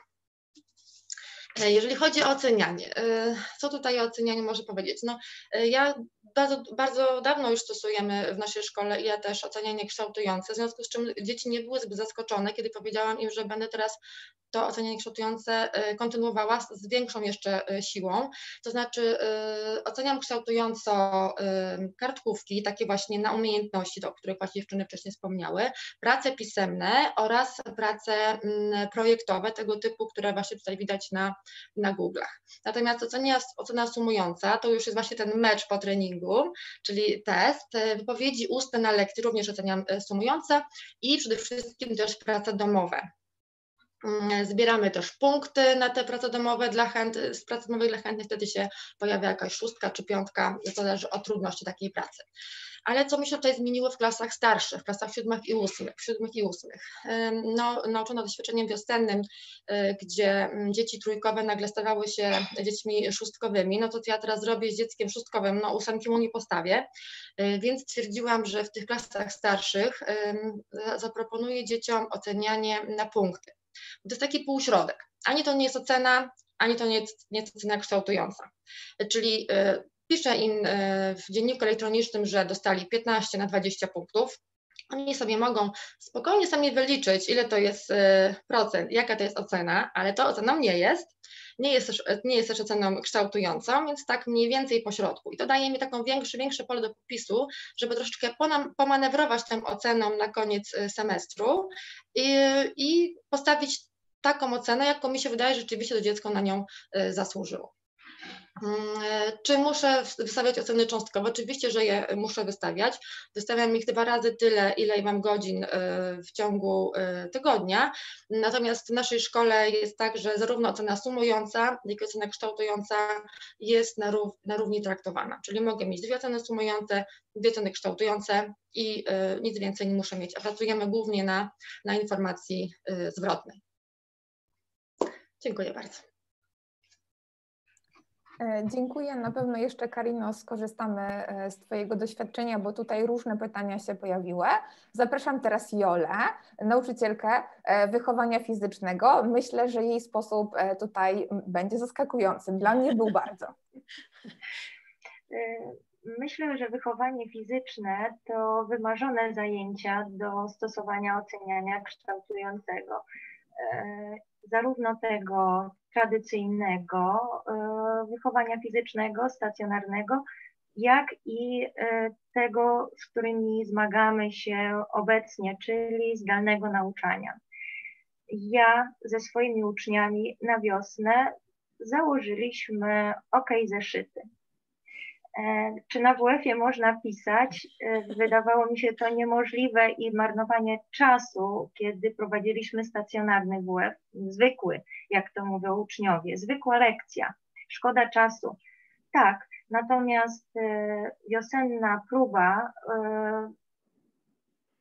Jeżeli chodzi o ocenianie, co tutaj o ocenianiu może powiedzieć? No, ja bardzo dawno już stosujemy w naszej szkole i ja też ocenianie kształtujące, w związku z czym dzieci nie były zbyt zaskoczone, kiedy powiedziałam im, że będę teraz to ocenianie kształtujące kontynuowała z większą jeszcze siłą, to znaczy oceniam kształtująco kartkówki, takie właśnie na umiejętności, o których właśnie dziewczyny wcześniej wspomniały, prace pisemne oraz prace projektowe tego typu, które właśnie tutaj widać na Google'ach. Natomiast ocena sumująca to już jest właśnie ten mecz po treningu, czyli test, wypowiedzi ustne na lekcji również oceniam sumujące i przede wszystkim też prace domowe. Zbieramy też punkty na te prace domowe z pracy domowej dla chętnych, wtedy się pojawia jakaś 6 czy 5, to zależy od trudności takiej pracy. Ale co mi się tutaj zmieniło w klasach starszych, w klasach 7 i 8? No, nauczona doświadczeniem wiosennym, gdzie dzieci trójkowe nagle stawały się dziećmi szóstkowymi, no to ja teraz zrobię z dzieckiem szóstkowym, no 8 mu nie postawię, więc stwierdziłam, że w tych klasach starszych zaproponuję dzieciom ocenianie na punkty. To jest taki półśrodek. Ani to nie jest ocena, ani to nie jest ocena kształtująca. Czyli piszę im w dzienniku elektronicznym, że dostali 15 na 20 punktów. Oni sobie mogą spokojnie sami wyliczyć, ile to jest procent, jaka to jest ocena, ale to oceną nie jest. Nie jest też oceną kształtującą, więc tak mniej więcej po środku. I to daje mi taką większe pole do popisu, żeby troszeczkę pomanewrować tą oceną na koniec semestru i postawić taką ocenę, jaką mi się wydaje, że rzeczywiście to dziecko na nią zasłużyło. Czy muszę wystawiać oceny cząstkowe? Oczywiście, że je muszę wystawiać. Wystawiam ich 2 razy tyle, ile mam godzin w ciągu tygodnia. Natomiast w naszej szkole jest tak, że zarówno ocena sumująca, jak i ocena kształtująca jest na równi traktowana. Czyli mogę mieć 2 oceny sumujące, 2 oceny kształtujące i nic więcej nie muszę mieć. A pracujemy głównie na informacji zwrotnej. Dziękuję bardzo. Dziękuję. Na pewno jeszcze, Karino, skorzystamy z Twojego doświadczenia, bo tutaj różne pytania się pojawiły. Zapraszam teraz Jolę, nauczycielkę wychowania fizycznego. Myślę, że jej sposób tutaj będzie zaskakujący. Dla mnie był bardzo. Myślę, że wychowanie fizyczne to wymarzone zajęcia do stosowania oceniania kształtującego. Zarówno tego tradycyjnego wychowania fizycznego, stacjonarnego, jak i tego, z którymi zmagamy się obecnie, czyli zdalnego nauczania. Ja ze swoimi uczniami na wiosnę założyliśmy zeszyty. Czy na WF-ie można pisać? Wydawało mi się to niemożliwe i marnowanie czasu, kiedy prowadziliśmy stacjonarny WF, zwykły, jak to mówią uczniowie, zwykła lekcja, szkoda czasu. Tak, natomiast wiosenna próba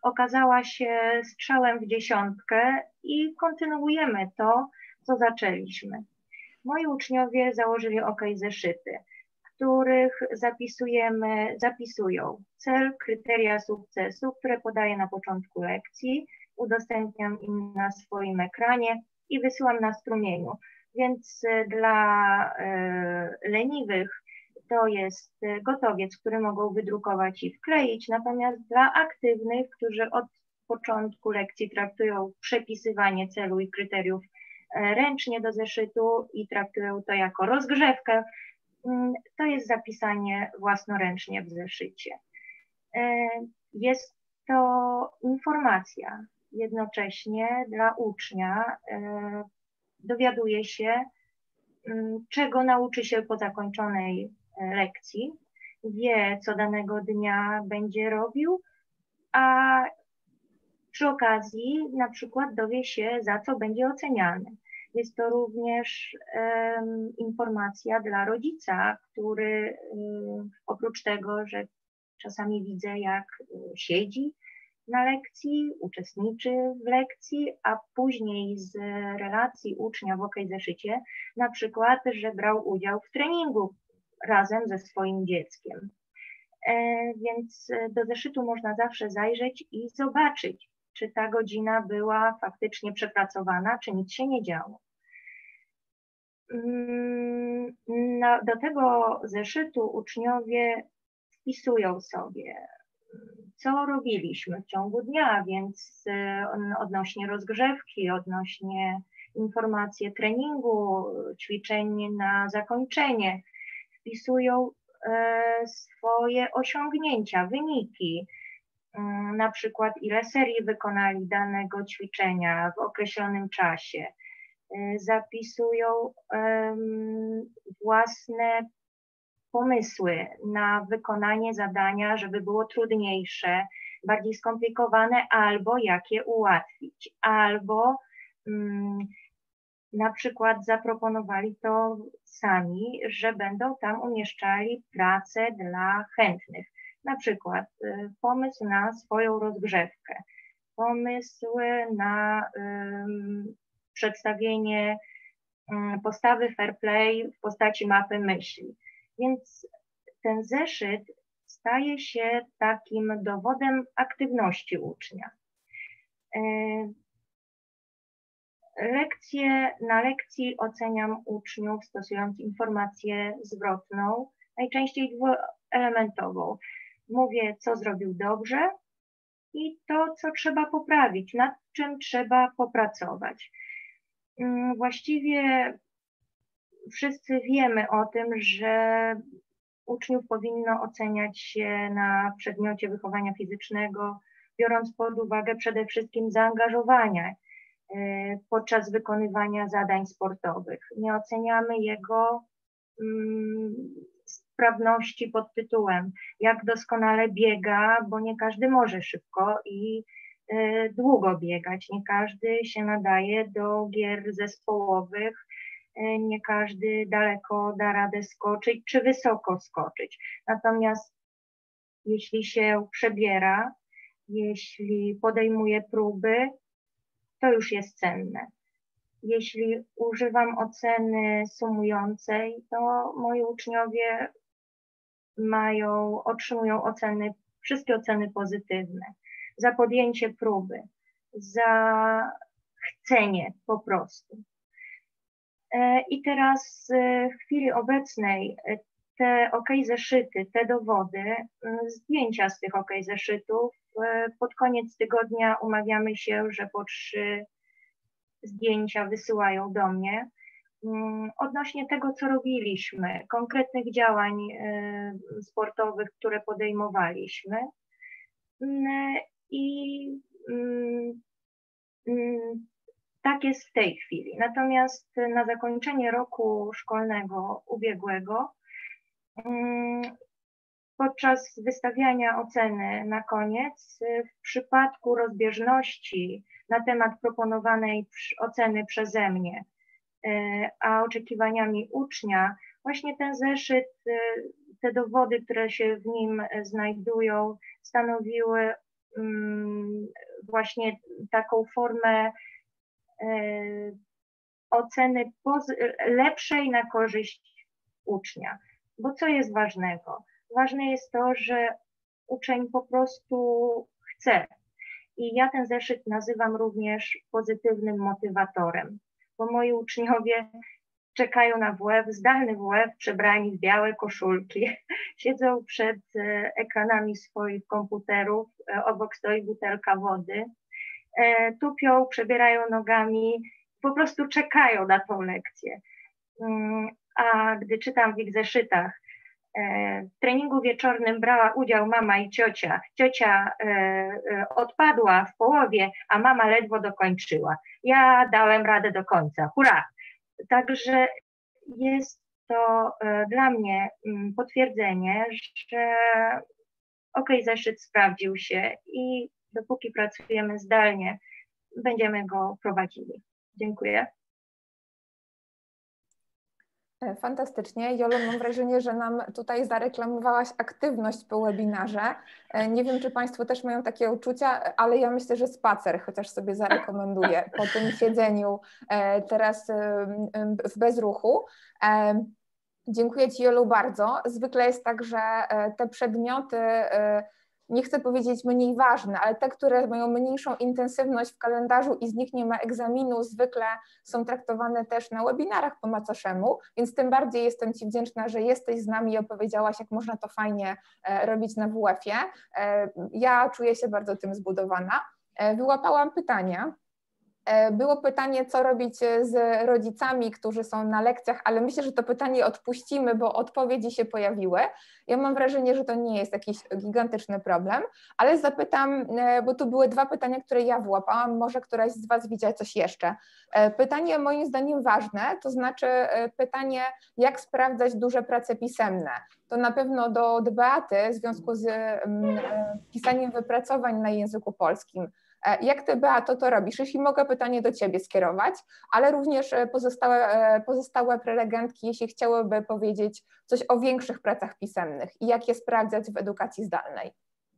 okazała się strzałem w dziesiątkę i kontynuujemy to, co zaczęliśmy. Moi uczniowie założyli OK zeszyty, w których zapisują cel, kryteria sukcesu, które podaję na początku lekcji, udostępniam im na swoim ekranie i wysyłam na strumieniu. Więc dla leniwych to jest gotowiec, który mogą wydrukować i wkleić, natomiast dla aktywnych, którzy od początku lekcji traktują przepisywanie celu i kryteriów ręcznie do zeszytu i traktują to jako rozgrzewkę, to jest zapisanie własnoręcznie w zeszycie. Jest to informacja jednocześnie dla ucznia, dowiaduje się, czego nauczy się po zakończonej lekcji, wie, co danego dnia będzie robił, a przy okazji na przykład dowie się, za co będzie oceniany. Jest to również informacja dla rodzica, który oprócz tego, że czasami widzę, jak siedzi na lekcji, uczestniczy w lekcji, a później z relacji ucznia w OK zeszycie, na przykład, że brał udział w treningu razem ze swoim dzieckiem. Więc do zeszytu można zawsze zajrzeć i zobaczyć, czy ta godzina była faktycznie przepracowana, czy nic się nie działo. Do tego zeszytu uczniowie wpisują sobie, co robiliśmy w ciągu dnia, więc odnośnie rozgrzewki, odnośnie informacji treningu, ćwiczeń na zakończenie, wpisują swoje osiągnięcia, wyniki, na przykład ile serii wykonali danego ćwiczenia w określonym czasie. Zapisują własne pomysły na wykonanie zadania, żeby było trudniejsze, bardziej skomplikowane, albo jak je ułatwić, albo na przykład zaproponowali to sami, że będą tam umieszczali pracę dla chętnych. Na przykład pomysł na swoją rozgrzewkę, pomysł na przedstawienie postawy fair play w postaci mapy myśli. Więc ten zeszyt staje się takim dowodem aktywności ucznia. Na lekcji oceniam uczniów stosując informację zwrotną, najczęściej dwuelementową. Mówię, co zrobił dobrze i to, co trzeba poprawić, nad czym trzeba popracować. Właściwie wszyscy wiemy o tym, że uczniów powinno oceniać się na przedmiocie wychowania fizycznego, biorąc pod uwagę przede wszystkim zaangażowanie podczas wykonywania zadań sportowych. Nie oceniamy jego sprawności pod tytułem, jak doskonale biega, bo nie każdy może szybko i długo biegać, nie każdy się nadaje do gier zespołowych, nie każdy daleko da radę skoczyć czy wysoko skoczyć. Natomiast jeśli się przebiera, jeśli podejmuje próby, to już jest cenne. Jeśli używam oceny sumującej, to moi uczniowie otrzymują wszystkie oceny pozytywne. Za podjęcie próby, za chcenie po prostu. I teraz w chwili obecnej te OK zeszyty, te dowody, zdjęcia z tych OK zeszytów, pod koniec tygodnia umawiamy się, że po 3 zdjęcia wysyłają do mnie odnośnie tego, co robiliśmy, konkretnych działań sportowych, które podejmowaliśmy. I tak jest w tej chwili. Natomiast na zakończenie roku szkolnego ubiegłego, podczas wystawiania oceny na koniec, w przypadku rozbieżności na temat proponowanej oceny przeze mnie, a oczekiwaniami ucznia, właśnie ten zeszyt, te dowody, które się w nim znajdują, stanowiły właśnie taką formę oceny lepszej na korzyść ucznia. Bo co jest ważnego? Ważne jest to, że uczeń po prostu chce. I ja ten zeszyt nazywam również pozytywnym motywatorem, bo moi uczniowie czekają na WF, zdalny WF, przebrani w białe koszulki, siedzą przed ekranami swoich komputerów, obok stoi butelka wody, tupią, przebierają nogami, po prostu czekają na tą lekcję. A gdy czytam w ich zeszytach, w treningu wieczornym brała udział mama i ciocia. Ciocia odpadła w połowie, a mama ledwo dokończyła. Ja dałem radę do końca. Hurra! Także jest to dla mnie potwierdzenie, że zeszyt sprawdził się i dopóki pracujemy zdalnie, będziemy go prowadzili. Dziękuję. Fantastycznie. Jolu, mam wrażenie, że nam tutaj zareklamowałaś aktywność po webinarze. Nie wiem, czy Państwo też mają takie uczucia, ale ja myślę, że spacer chociaż sobie zarekomenduję po tym siedzeniu teraz w bezruchu. Dziękuję Ci, Jolu, bardzo. Zwykle jest tak, że te przedmioty, nie chcę powiedzieć mniej ważne, ale te, które mają mniejszą intensywność w kalendarzu i z nich nie ma egzaminu, zwykle są traktowane też na webinarach po macoszemu, więc tym bardziej jestem Ci wdzięczna, że jesteś z nami i opowiedziałaś, jak można to fajnie robić na WF-ie. Ja czuję się bardzo tym zbudowana. Wyłapałam pytania. Było pytanie, co robić z rodzicami, którzy są na lekcjach, ale myślę, że to pytanie odpuścimy, bo odpowiedzi się pojawiły. Ja mam wrażenie, że to nie jest jakiś gigantyczny problem, ale zapytam, bo tu były dwa pytania, które ja wyłapałam, może któraś z Was widziała coś jeszcze. Pytanie moim zdaniem ważne, to znaczy pytanie, jak sprawdzać duże prace pisemne. To na pewno do Beaty w związku z pisaniem wypracowań na języku polskim. Jak Ty, Beato, to robisz? Jeśli mogę pytanie do Ciebie skierować, ale również pozostałe prelegentki, jeśli chciałyby powiedzieć coś o większych pracach pisemnych i jak je sprawdzać w edukacji zdalnej.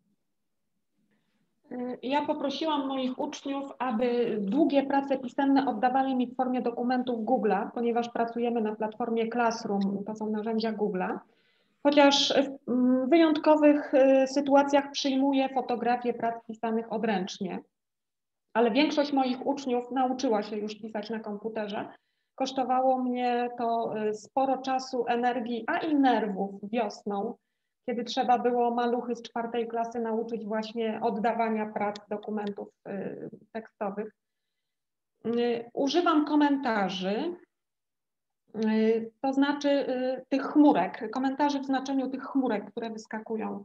Ja poprosiłam moich uczniów, aby długie prace pisemne oddawali mi w formie dokumentów Google'a, ponieważ pracujemy na platformie Classroom, to są narzędzia Google'a. Chociaż w wyjątkowych sytuacjach przyjmuję fotografie prac pisanych odręcznie. Ale większość moich uczniów nauczyła się już pisać na komputerze. Kosztowało mnie to sporo czasu, energii, a i nerwów wiosną, kiedy trzeba było maluchy z 4. klasy nauczyć właśnie oddawania prac, dokumentów tekstowych. Używam komentarzy, to znaczy tych chmurek, komentarzy w znaczeniu tych chmurek, które wyskakują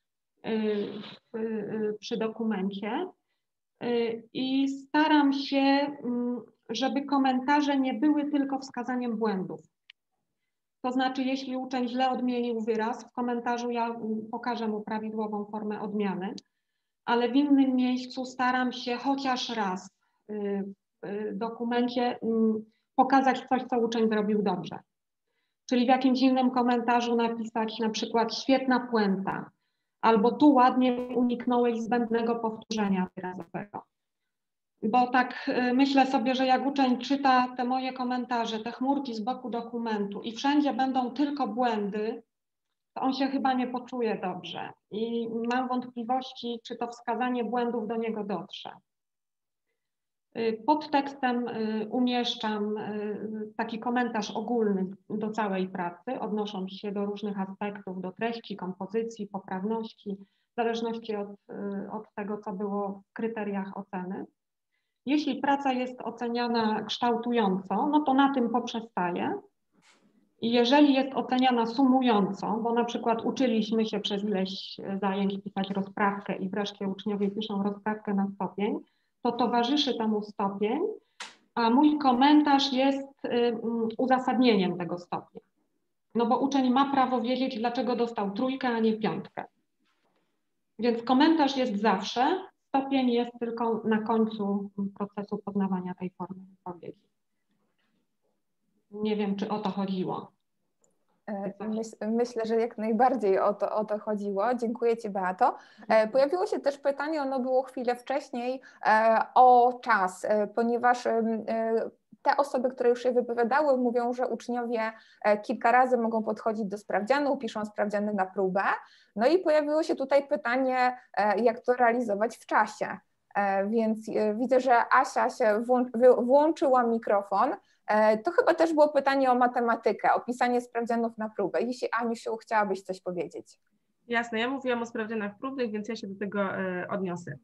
przy dokumencie. I staram się, żeby komentarze nie były tylko wskazaniem błędów. To znaczy, jeśli uczeń źle odmienił wyraz, w komentarzu ja pokażę mu prawidłową formę odmiany, ale w innym miejscu staram się chociaż raz w dokumencie pokazać coś, co uczeń zrobił dobrze. Czyli w jakimś innym komentarzu napisać na przykład świetna puenta, albo tu ładnie uniknąłeś zbędnego powtórzenia wyrazowego. Bo tak myślę sobie, że jak uczeń czyta te moje komentarze, te chmurki z boku dokumentu i wszędzie będą tylko błędy, to on się chyba nie poczuje dobrze. I mam wątpliwości, czy to wskazanie błędów do niego dotrze. Pod tekstem umieszczam taki komentarz ogólny do całej pracy, odnosząc się do różnych aspektów, do treści, kompozycji, poprawności, w zależności od tego, co było w kryteriach oceny. Jeśli praca jest oceniana kształtująco, no to na tym poprzestaję. I jeżeli jest oceniana sumująco, bo na przykład uczyliśmy się przez ileś zajęć pisać rozprawkę i wreszcie uczniowie piszą rozprawkę na stopień, to towarzyszy temu stopień, a mój komentarz jest uzasadnieniem tego stopnia. No bo uczeń ma prawo wiedzieć, dlaczego dostał 3, a nie 5. Więc komentarz jest zawsze, stopień jest tylko na końcu procesu poznawania tej formy wypowiedzi. Nie wiem, czy o to chodziło. Myślę, że jak najbardziej o to chodziło. Dziękuję Ci, Beato. Pojawiło się też pytanie, ono było chwilę wcześniej, o czas, ponieważ te osoby, które już się wypowiadały, mówią, że uczniowie kilka razy mogą podchodzić do sprawdzianu, piszą sprawdziany na próbę. No i pojawiło się tutaj pytanie, jak to realizować w czasie. Więc widzę, że Asia się włączyła mikrofon. To chyba też było pytanie o matematykę, o pisanie sprawdzianów na próbę. Jeśli Aniusiu, chciałabyś coś powiedzieć? Jasne, ja mówiłam o sprawdzianach próbnych, więc ja się do tego odniosę.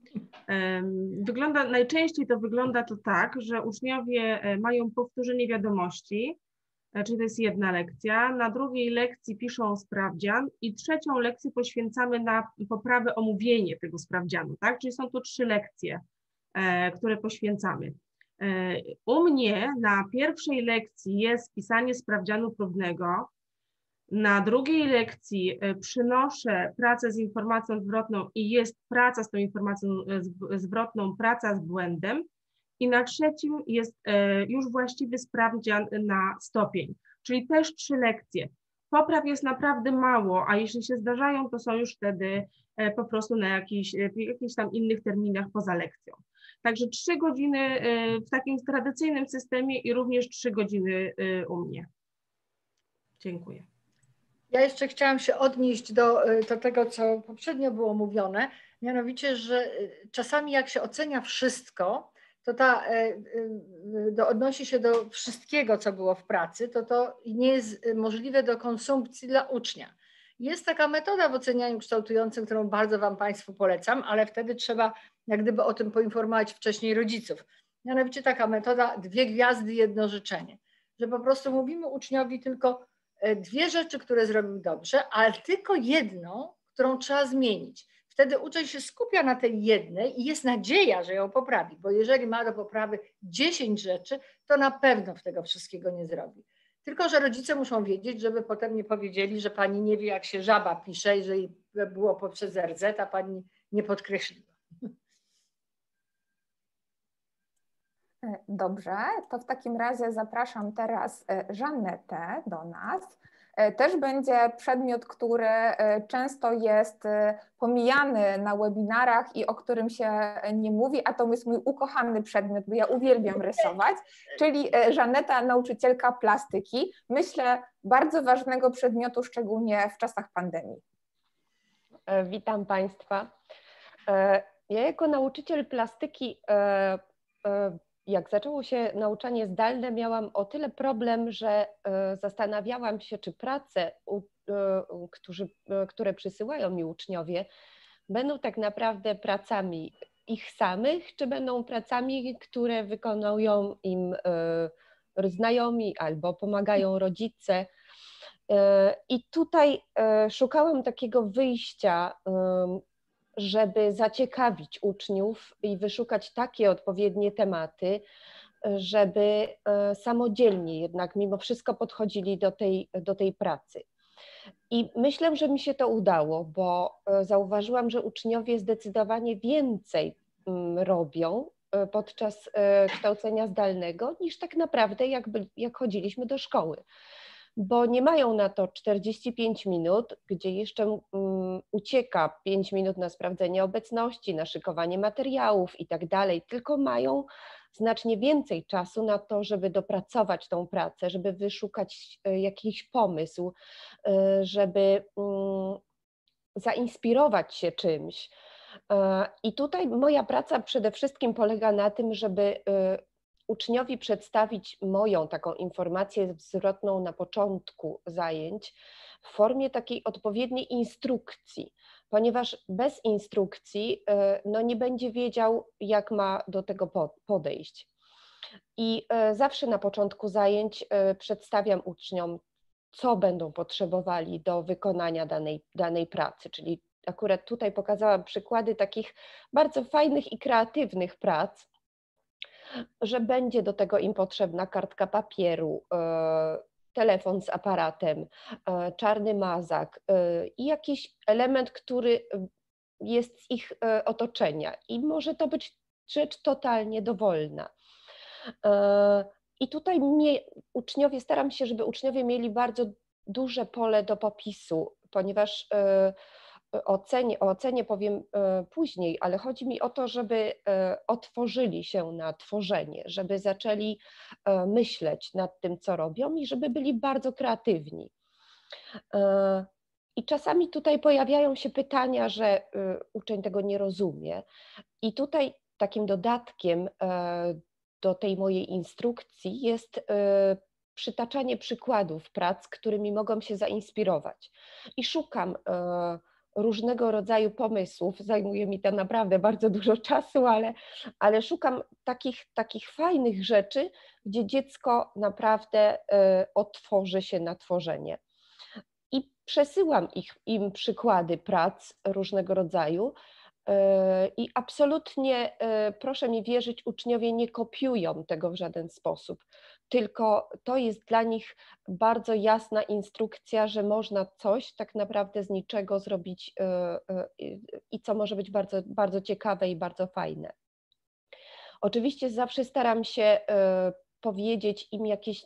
Najczęściej to wygląda tak, że uczniowie mają powtórzenie wiadomości, czyli to jest jedna lekcja, na drugiej lekcji piszą sprawdzian i trzecią lekcję poświęcamy na poprawę, omówienie tego sprawdzianu, tak? Czyli są to 3 lekcje, które poświęcamy. U mnie na pierwszej lekcji jest pisanie sprawdzianu próbnego, na drugiej lekcji przynoszę pracę z informacją zwrotną i jest praca z tą informacją zwrotną, praca z błędem i na trzecim jest już właściwy sprawdzian na stopień, czyli też 3 lekcje. Popraw jest naprawdę mało, a jeśli się zdarzają, to są już wtedy po prostu na jakichś tam innych terminach poza lekcją. Także 3 godziny w takim tradycyjnym systemie i również 3 godziny u mnie. Dziękuję. Ja jeszcze chciałam się odnieść do tego, co poprzednio było mówione, mianowicie, że czasami jak się ocenia wszystko, to odnosi się do wszystkiego, co było w pracy, to nie jest możliwe do konsumpcji dla ucznia. Jest taka metoda w ocenianiu kształtującym, którą bardzo Wam Państwu polecam, ale wtedy trzeba jak gdyby o tym poinformować wcześniej rodziców. Mianowicie taka metoda 2 gwiazdy, 1 życzenie, że po prostu mówimy uczniowi tylko 2 rzeczy, które zrobił dobrze, ale tylko 1, którą trzeba zmienić. Wtedy uczeń się skupia na tej 1 i jest nadzieja, że ją poprawi, bo jeżeli ma do poprawy 10 rzeczy, to na pewno tego wszystkiego nie zrobi. Tylko że rodzice muszą wiedzieć, żeby potem nie powiedzieli, że pani nie wie, jak się żaba pisze i że było poprzez RZ, a pani nie podkreśliła. Dobrze, to w takim razie zapraszam teraz Żanetę do nas. Też będzie przedmiot, który często jest pomijany na webinarach i o którym się nie mówi, a to jest mój ukochany przedmiot, bo ja uwielbiam rysować, czyli Żaneta, nauczycielka plastyki. Myślę, bardzo ważnego przedmiotu, szczególnie w czasach pandemii. Witam Państwa. Ja jako nauczyciel plastyki, jak zaczęło się nauczanie zdalne, miałam o tyle problem, że zastanawiałam się, czy prace, które przysyłają mi uczniowie, będą tak naprawdę pracami ich samych, czy będą pracami, które wykonują im znajomi albo pomagają rodzice. I tutaj szukałam takiego wyjścia, żeby zaciekawić uczniów i wyszukać takie odpowiednie tematy, żeby samodzielnie jednak mimo wszystko podchodzili do tej pracy. I myślę, że mi się to udało, bo zauważyłam, że uczniowie zdecydowanie więcej robią podczas kształcenia zdalnego niż tak naprawdę jak chodziliśmy do szkoły. Bo nie mają na to 45 minut, gdzie jeszcze ucieka 5 minut na sprawdzenie obecności, na szykowanie materiałów i tak dalej, tylko mają znacznie więcej czasu na to, żeby dopracować tą pracę, żeby wyszukać jakiś pomysł, żeby zainspirować się czymś. I tutaj moja praca przede wszystkim polega na tym, żeby uczniowi przedstawić moją taką informację zwrotną na początku zajęć w formie takiej odpowiedniej instrukcji, ponieważ bez instrukcji nie będzie wiedział, jak ma do tego podejść. I zawsze na początku zajęć przedstawiam uczniom, co będą potrzebowali do wykonania danej pracy, czyli akurat tutaj pokazałam przykłady takich bardzo fajnych i kreatywnych prac, że będzie do tego im potrzebna kartka papieru, telefon z aparatem, czarny mazak i jakiś element, który jest z ich otoczenia i może to być rzecz totalnie dowolna. I tutaj staram się, żeby uczniowie mieli bardzo duże pole do popisu, ponieważ o ocenie powiem później, ale chodzi mi o to, żeby otworzyli się na tworzenie, żeby zaczęli myśleć nad tym, co robią i żeby byli bardzo kreatywni. I czasami tutaj pojawiają się pytania, że uczeń tego nie rozumie. I tutaj takim dodatkiem do tej mojej instrukcji jest przytaczanie przykładów prac, którymi mogą się zainspirować. I szukam różnego rodzaju pomysłów, zajmuje mi to naprawdę bardzo dużo czasu, ale szukam takich fajnych rzeczy, gdzie dziecko naprawdę otworzy się na tworzenie. I przesyłam im przykłady prac różnego rodzaju i absolutnie, proszę mi wierzyć, uczniowie nie kopiują tego w żaden sposób, tylko to jest dla nich bardzo jasna instrukcja, że można coś tak naprawdę z niczego zrobić i co może być bardzo, bardzo ciekawe i bardzo fajne. Oczywiście zawsze staram się powiedzieć im jakieś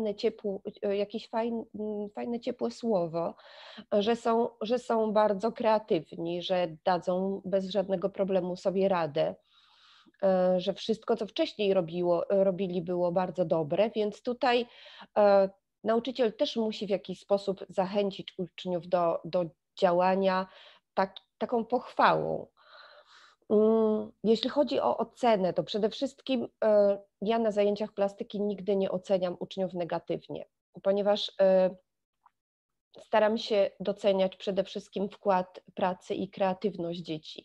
fajne, ciepłe słowo, że są bardzo kreatywni, że dadzą bez żadnego problemu sobie radę, że wszystko, co wcześniej robili, było bardzo dobre, więc tutaj nauczyciel też musi w jakiś sposób zachęcić uczniów do działania taką pochwałą. Jeśli chodzi o ocenę, to przede wszystkim ja na zajęciach plastyki nigdy nie oceniam uczniów negatywnie, ponieważ staram się doceniać przede wszystkim wkład pracy i kreatywność dzieci.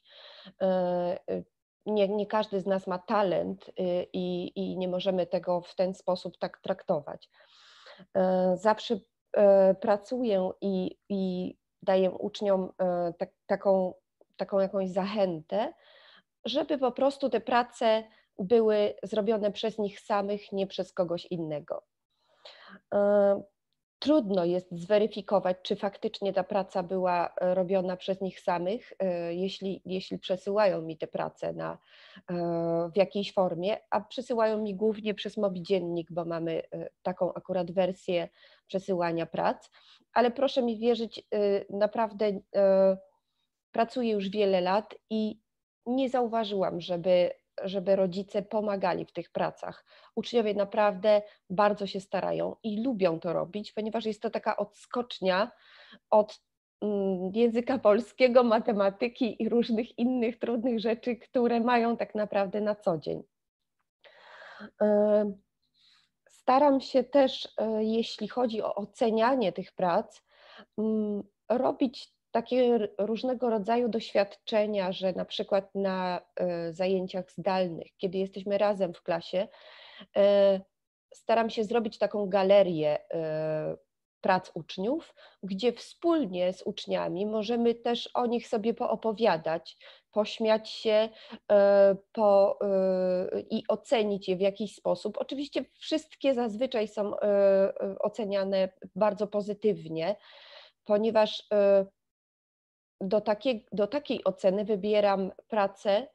Nie każdy z nas ma talent i nie możemy tego w ten sposób tak traktować. Zawsze pracuję i daję uczniom taką jakąś zachętę, żeby po prostu te prace były zrobione przez nich samych, nie przez kogoś innego. Trudno jest zweryfikować, czy faktycznie ta praca była robiona przez nich samych, jeśli przesyłają mi te prace w jakiejś formie, a przesyłają mi głównie przez MobiDziennik, bo mamy taką akurat wersję przesyłania prac, ale proszę mi wierzyć, naprawdę pracuję już wiele lat i nie zauważyłam, żeby rodzice pomagali w tych pracach. Uczniowie naprawdę bardzo się starają i lubią to robić, ponieważ jest to taka odskocznia od języka polskiego, matematyki i różnych innych trudnych rzeczy, które mają tak naprawdę na co dzień. Staram się też, jeśli chodzi o ocenianie tych prac, robić takie różnego rodzaju doświadczenia, że na przykład na zajęciach zdalnych, kiedy jesteśmy razem w klasie, staram się zrobić taką galerię prac uczniów, gdzie wspólnie z uczniami możemy też o nich sobie poopowiadać, pośmiać się i ocenić je w jakiś sposób. Oczywiście wszystkie zazwyczaj są oceniane bardzo pozytywnie, ponieważ do takiej oceny wybieram prace,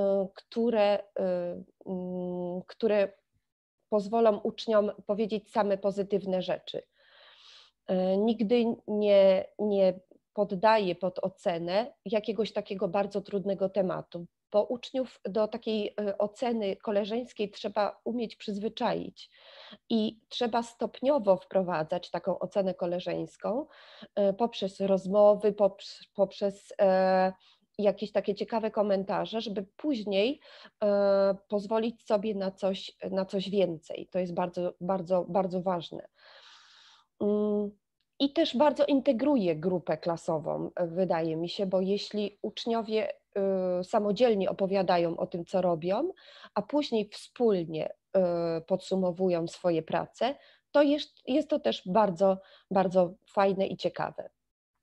które pozwolą uczniom powiedzieć same pozytywne rzeczy. Nigdy nie poddaję pod ocenę jakiegoś takiego bardzo trudnego tematu, bo uczniów do takiej oceny koleżeńskiej trzeba umieć przyzwyczaić i trzeba stopniowo wprowadzać taką ocenę koleżeńską poprzez rozmowy, poprzez jakieś takie ciekawe komentarze, żeby później pozwolić sobie na coś więcej. To jest bardzo, bardzo, bardzo ważne. I też bardzo integruje grupę klasową, wydaje mi się, bo jeśli uczniowie samodzielnie opowiadają o tym, co robią, a później wspólnie podsumowują swoje prace, to jest to też bardzo, bardzo fajne i ciekawe.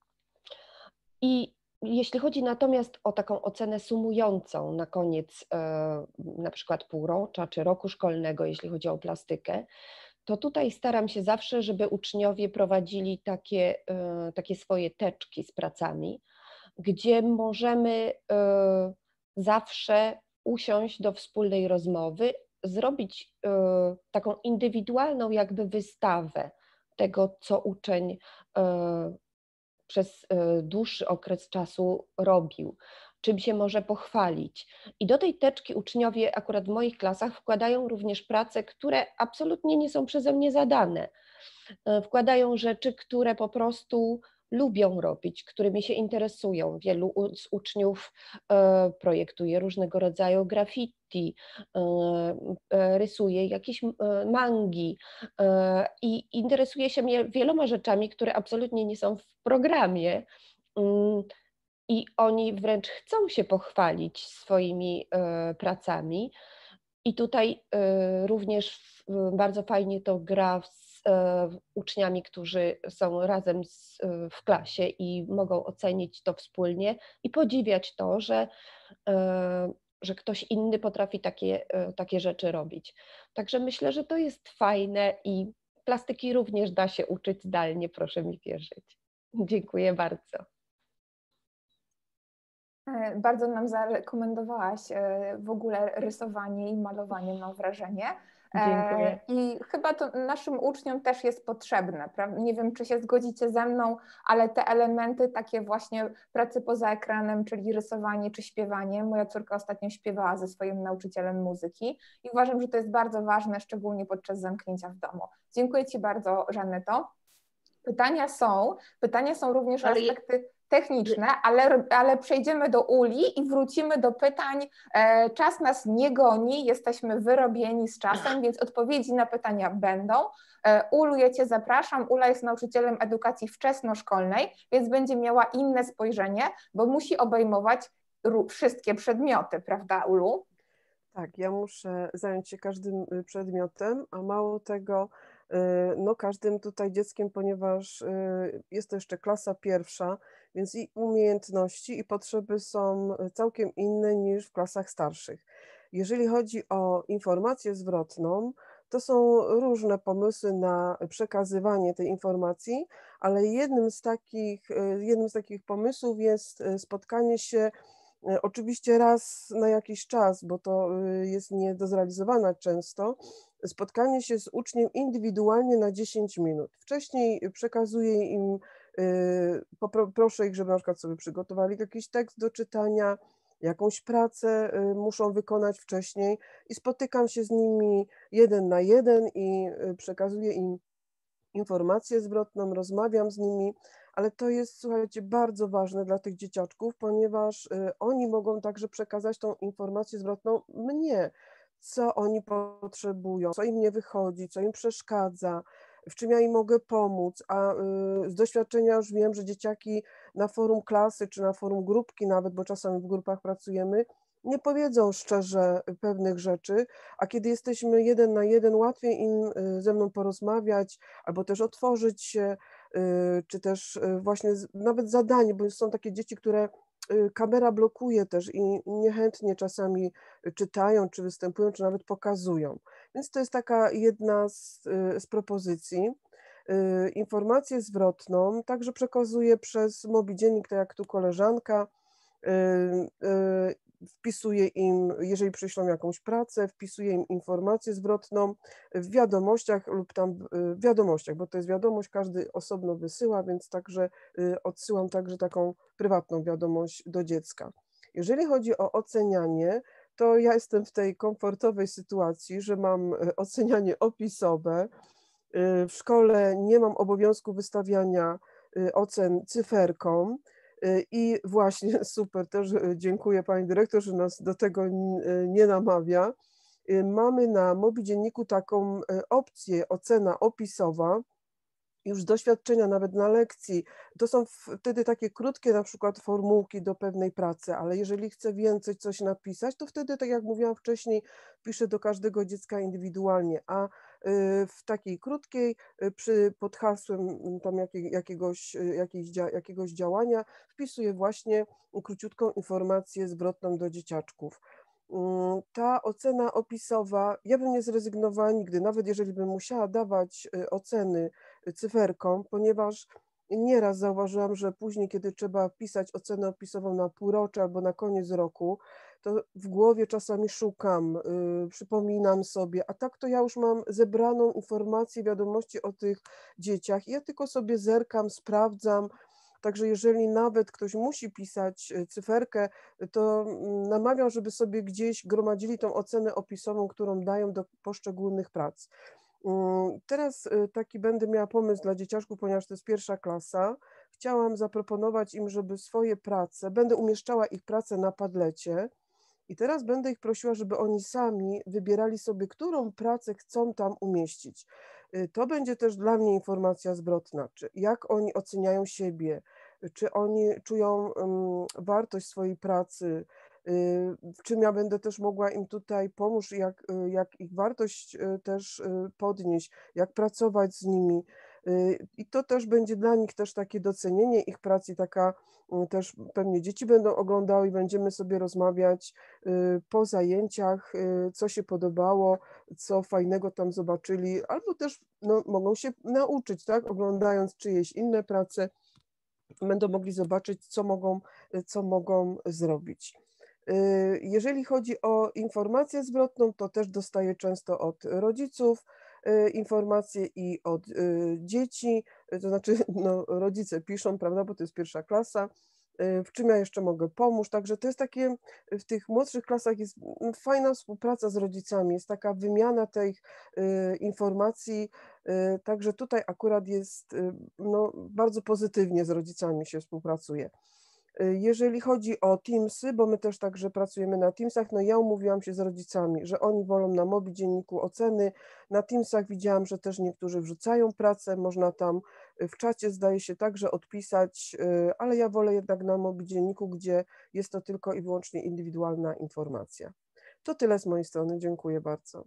I jeśli chodzi natomiast o taką ocenę sumującą na koniec na przykład półrocza czy roku szkolnego, jeśli chodzi o plastykę, to tutaj staram się zawsze, żeby uczniowie prowadzili takie swoje teczki z pracami, gdzie możemy zawsze usiąść do wspólnej rozmowy, zrobić taką indywidualną jakby wystawę tego, co uczeń przez dłuższy okres czasu robił, czym się może pochwalić. I do tej teczki uczniowie akurat w moich klasach wkładają również prace, które absolutnie nie są przeze mnie zadane. Wkładają rzeczy, które po prostu lubią robić, którymi się interesują. Wielu z uczniów projektuje różnego rodzaju graffiti, rysuje jakieś mangi i interesuje się mnie wieloma rzeczami, które absolutnie nie są w programie. I oni wręcz chcą się pochwalić swoimi pracami. I tutaj również bardzo fajnie to gra z uczniami, którzy są razem w klasie i mogą ocenić to wspólnie i podziwiać to, że ktoś inny potrafi takie rzeczy robić. Także myślę, że to jest fajne i plastyki również da się uczyć zdalnie, proszę mi wierzyć. Dziękuję bardzo. Bardzo nam zarekomendowałaś w ogóle rysowanie i malowanie, mam wrażenie. Dziękuję. I chyba to naszym uczniom też jest potrzebne. Nie wiem, czy się zgodzicie ze mną, ale te elementy takie właśnie pracy poza ekranem, czyli rysowanie czy śpiewanie. Moja córka ostatnio śpiewała ze swoim nauczycielem muzyki i uważam, że to jest bardzo ważne, szczególnie podczas zamknięcia w domu. Dziękuję Ci bardzo, Żaneto. Pytania są również o aspekty techniczne, ale przejdziemy do Uli i wrócimy do pytań. Czas nas nie goni, jesteśmy wyrobieni z czasem, więc odpowiedzi na pytania będą. Ulu, ja Cię zapraszam. Ula jest nauczycielem edukacji wczesnoszkolnej, więc będzie miała inne spojrzenie, bo musi obejmować wszystkie przedmioty, prawda, Ulu? Tak, ja muszę zająć się każdym przedmiotem, a mało tego, no każdym tutaj dzieckiem, ponieważ jest to jeszcze klasa pierwsza, więc i umiejętności i potrzeby są całkiem inne niż w klasach starszych. Jeżeli chodzi o informację zwrotną, to są różne pomysły na przekazywanie tej informacji, ale jednym z takich pomysłów jest spotkanie się oczywiście raz na jakiś czas, bo to jest nie do zrealizowania często, spotkanie się z uczniem indywidualnie na 10 minut. Wcześniej przekazuję im, proszę ich, żeby na przykład sobie przygotowali jakiś tekst do czytania, jakąś pracę muszą wykonać wcześniej i spotykam się z nimi 1 na 1 i przekazuję im informację zwrotną, rozmawiam z nimi, ale to jest, słuchajcie, bardzo ważne dla tych dzieciaczków, ponieważ oni mogą także przekazać tą informację zwrotną mnie, co oni potrzebują, co im nie wychodzi, co im przeszkadza, w czym ja im mogę pomóc, a z doświadczenia już wiem, że dzieciaki na forum klasy czy na forum grupki nawet, bo czasami w grupach pracujemy, nie powiedzą szczerze pewnych rzeczy, a kiedy jesteśmy 1 na 1, łatwiej im ze mną porozmawiać albo też otworzyć się, czy też właśnie nawet zadanie, bo są takie dzieci, które kamera blokuje też i niechętnie czasami czytają, czy występują, czy nawet pokazują. Więc to jest taka jedna z propozycji. Informację zwrotną także przekazuję przez Mobi Dziennik, tak jak tu koleżanka. Wpisuję im, jeżeli przyślą jakąś pracę, wpisuję im informację zwrotną w wiadomościach lub tam w wiadomościach, bo to jest wiadomość, każdy osobno wysyła, więc także odsyłam także taką prywatną wiadomość do dziecka. Jeżeli chodzi o ocenianie, to ja jestem w tej komfortowej sytuacji, że mam ocenianie opisowe. W szkole nie mam obowiązku wystawiania ocen cyferką. I właśnie super, też dziękuję Pani Dyrektor, że nas do tego nie namawia. Mamy na Mobi Dzienniku taką opcję ocena opisowa, już z doświadczenia nawet na lekcji, to są wtedy takie krótkie na przykład formułki do pewnej pracy, ale jeżeli chcę więcej coś napisać, to wtedy, tak jak mówiłam wcześniej, piszę do każdego dziecka indywidualnie, a w takiej krótkiej, pod hasłem tam jakiegoś działania wpisuję właśnie króciutką informację zwrotną do dzieciaczków. Ta ocena opisowa, ja bym nie zrezygnowała nigdy, nawet jeżeli bym musiała dawać oceny cyferką, ponieważ nieraz zauważyłam, że później, kiedy trzeba pisać ocenę opisową na półrocze albo na koniec roku, to w głowie czasami szukam, przypominam sobie, a tak to ja już mam zebraną informację, wiadomości o tych dzieciach i ja tylko sobie zerkam, sprawdzam. Także jeżeli nawet ktoś musi pisać cyferkę, to namawiam, żeby sobie gdzieś gromadzili tą ocenę opisową, którą dają do poszczególnych prac. Teraz taki będę miała pomysł dla dzieciaczków, ponieważ to jest 1. klasa. Chciałam zaproponować im, żeby swoje prace, będę umieszczała ich prace na Padlecie i teraz będę ich prosiła, żeby oni sami wybierali sobie, którą pracę chcą tam umieścić. To będzie też dla mnie informacja zwrotna, czy jak oni oceniają siebie, czy oni czują wartość swojej pracy, w czym ja będę też mogła im tutaj pomóc, jak ich wartość też podnieść, jak pracować z nimi. I to też będzie dla nich też takie docenienie ich pracy, taka też pewnie dzieci będą oglądały i będziemy sobie rozmawiać po zajęciach, co się podobało, co fajnego tam zobaczyli, albo też no, mogą się nauczyć, tak, oglądając czyjeś inne prace, będą mogli zobaczyć, co mogą zrobić. Jeżeli chodzi o informację zwrotną, to też dostaję często od rodziców informacje i od dzieci, to znaczy no, rodzice piszą, prawda, bo to jest 1. klasa, w czym ja jeszcze mogę pomóc, także to jest takie, w tych młodszych klasach jest fajna współpraca z rodzicami, jest taka wymiana tych informacji, także tutaj akurat jest no, bardzo pozytywnie z rodzicami się współpracuje. Jeżeli chodzi o Teamsy, bo my też także pracujemy na Teamsach, no ja umówiłam się z rodzicami, że oni wolą na Mobi Dzienniku oceny. Na Teamsach widziałam, że też niektórzy wrzucają pracę, można tam w czacie zdaje się także odpisać, ale ja wolę jednak na Mobi Dzienniku, gdzie jest to tylko i wyłącznie indywidualna informacja. To tyle z mojej strony, dziękuję bardzo.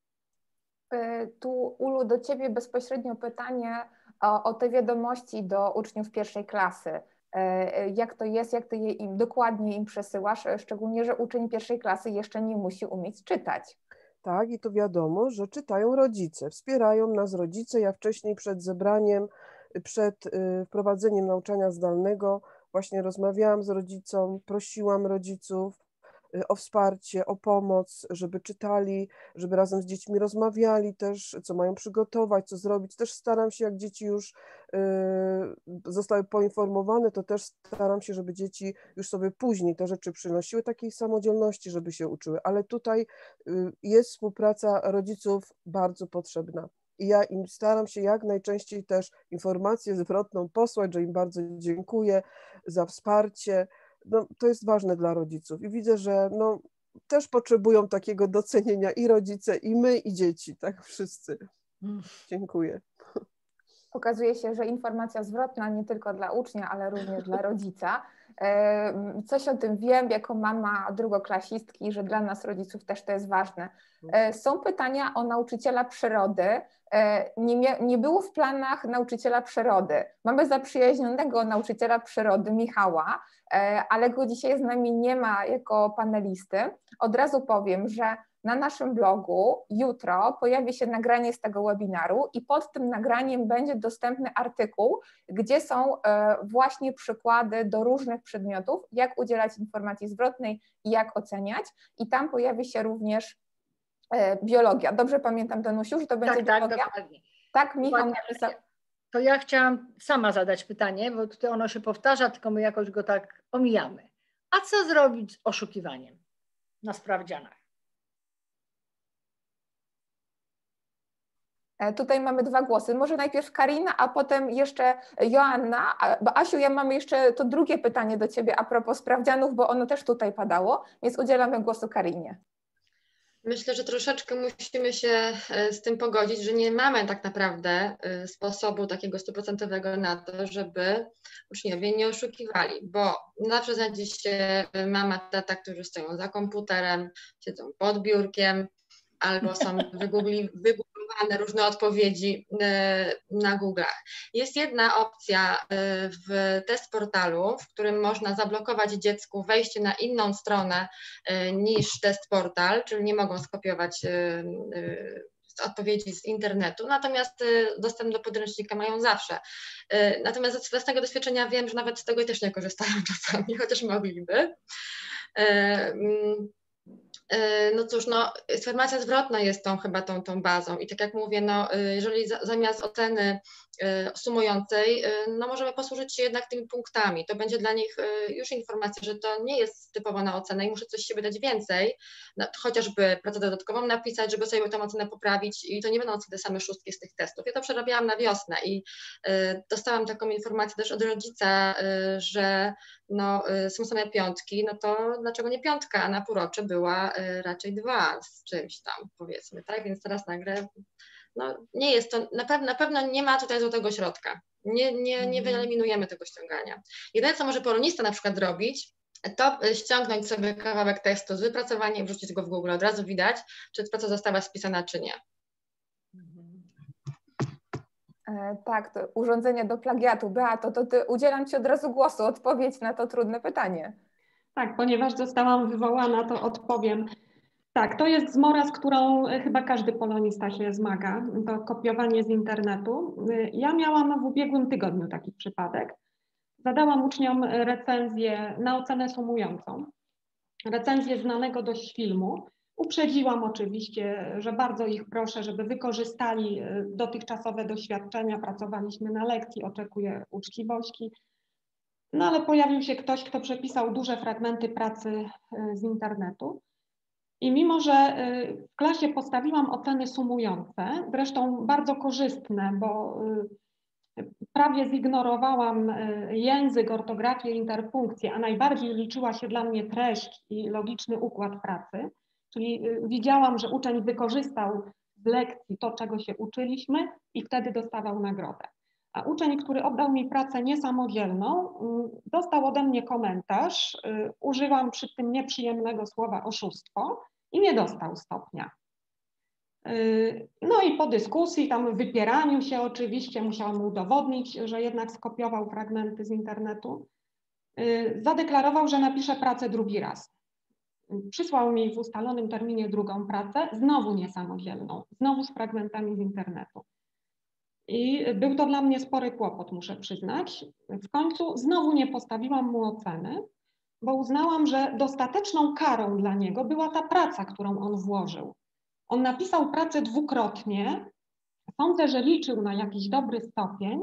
Tu Ulu, do Ciebie bezpośrednio pytanie o te wiadomości do uczniów 1. klasy. Jak to jest, jak Ty je dokładnie im przesyłasz, szczególnie, że uczeń 1. klasy jeszcze nie musi umieć czytać. Tak, i to wiadomo, że czytają rodzice, wspierają nas rodzice. Ja wcześniej przed zebraniem, przed wprowadzeniem nauczania zdalnego właśnie rozmawiałam z rodzicą, prosiłam rodziców o wsparcie, o pomoc, żeby czytali, żeby razem z dziećmi rozmawiali też, co mają przygotować, co zrobić. Też staram się, jak dzieci już zostały poinformowane, to też staram się, żeby dzieci już sobie później te rzeczy przynosiły, takiej samodzielności, żeby się uczyły. Ale tutaj jest współpraca rodziców bardzo potrzebna. I ja im staram się jak najczęściej też informację zwrotną posłać, że im bardzo dziękuję za wsparcie. No, to jest ważne dla rodziców i widzę, że no, też potrzebują takiego docenienia i rodzice, i my, i dzieci, tak wszyscy. Dziękuję. Okazuje się, że informacja zwrotna nie tylko dla ucznia, ale również dla rodzica. Coś o tym wiem jako mama drugoklasistki, że dla nas rodziców też to jest ważne. Są pytania o nauczyciela przyrody. Nie było w planach nauczyciela przyrody. Mamy zaprzyjaźnionego nauczyciela przyrody, Michała, ale go dzisiaj z nami nie ma jako panelisty. Od razu powiem, że na naszym blogu jutro pojawi się nagranie z tego webinaru i pod tym nagraniem będzie dostępny artykuł, gdzie są właśnie przykłady do różnych przedmiotów, jak udzielać informacji zwrotnej i jak oceniać. I tam pojawi się również biologia. Dobrze pamiętam, Danusiu, że to będzie biologia? Tak, dokładnie. Tak, Michał napisał. To ja chciałam sama zadać pytanie, bo tutaj ono się powtarza, tylko my jakoś go tak omijamy. A co zrobić z oszukiwaniem na sprawdzianach? Tutaj mamy 2 głosy. Może najpierw Karina, a potem jeszcze Joanna. Bo Asiu, ja mam jeszcze to drugie pytanie do Ciebie a propos sprawdzianów, bo ono też tutaj padało, więc udzielamy głosu Karinie. Myślę, że troszeczkę musimy się z tym pogodzić, że nie mamy tak naprawdę sposobu takiego 100% na to, żeby uczniowie nie oszukiwali, bo zawsze znajdzie się mama, tata, którzy stoją za komputerem, siedzą pod biurkiem, albo są wygooglowane różne odpowiedzi na Google'ach. Jest jedna opcja w test portalu, w którym można zablokować dziecku wejście na inną stronę niż test portal, czyli nie mogą skopiować odpowiedzi z internetu, natomiast dostęp do podręcznika mają zawsze. Natomiast z własnego doświadczenia wiem, że nawet z tego też nie korzystają czasami, chociaż mogliby. No cóż, no, informacja zwrotna jest chyba tą bazą i tak jak mówię, no, jeżeli zamiast oceny sumującej, no możemy posłużyć się jednak tymi punktami, to będzie dla nich już informacja, że to nie jest typowo na ocenę i muszę coś z siebie dać więcej, no, chociażby pracę dodatkową napisać, żeby sobie tę ocenę poprawić i to nie będą te same szóstki z tych testów. Ja to przerabiałam na wiosnę i dostałam taką informację też od rodzica, że no, są same piątki, no to dlaczego nie piątka, a na półrocze była raczej 2 z czymś tam, powiedzmy, tak? Więc teraz nagle, no nie jest to, na pewno nie ma tutaj złotego środka. Nie wyeliminujemy tego ściągania. Jedyne, co może polonista na przykład zrobić, to ściągnąć sobie kawałek tekstu z wypracowaniem, wrzucić go w Google, od razu widać, czy praca została spisana, czy nie. Tak, to urządzenie do plagiatu. Beato, to udzielam Ci od razu głosu, odpowiedź na to trudne pytanie. Tak, ponieważ zostałam wywołana, to odpowiem. Tak, to jest zmora, z którą chyba każdy polonista się zmaga, to kopiowanie z internetu. Ja miałam w ubiegłym tygodniu taki przypadek. Zadałam uczniom recenzję na ocenę sumującą, recenzję znanego dość filmu. Uprzedziłam oczywiście, że bardzo ich proszę, żeby wykorzystali dotychczasowe doświadczenia. Pracowaliśmy na lekcji, oczekuję uczciwości. No ale pojawił się ktoś, kto przepisał duże fragmenty pracy z internetu. I mimo, że w klasie postawiłam oceny sumujące, zresztą bardzo korzystne, bo prawie zignorowałam język, ortografię, interpunkcję, a najbardziej liczyła się dla mnie treść i logiczny układ pracy, czyli widziałam, że uczeń wykorzystał z lekcji to, czego się uczyliśmy i wtedy dostawał nagrodę. A uczeń, który oddał mi pracę niesamodzielną, dostał ode mnie komentarz, używam przy tym nieprzyjemnego słowa oszustwo i nie dostał stopnia. No i po dyskusji, tam wypieraniu się oczywiście, musiałam mu udowodnić, że jednak skopiował fragmenty z internetu, zadeklarował, że napisze pracę drugi raz. Przysłał mi w ustalonym terminie drugą pracę, znowu niesamodzielną, znowu z fragmentami z internetu. I był to dla mnie spory kłopot, muszę przyznać. W końcu znowu nie postawiłam mu oceny, bo uznałam, że dostateczną karą dla niego była ta praca, którą on włożył. On napisał pracę dwukrotnie, sądzę, że liczył na jakiś dobry stopień,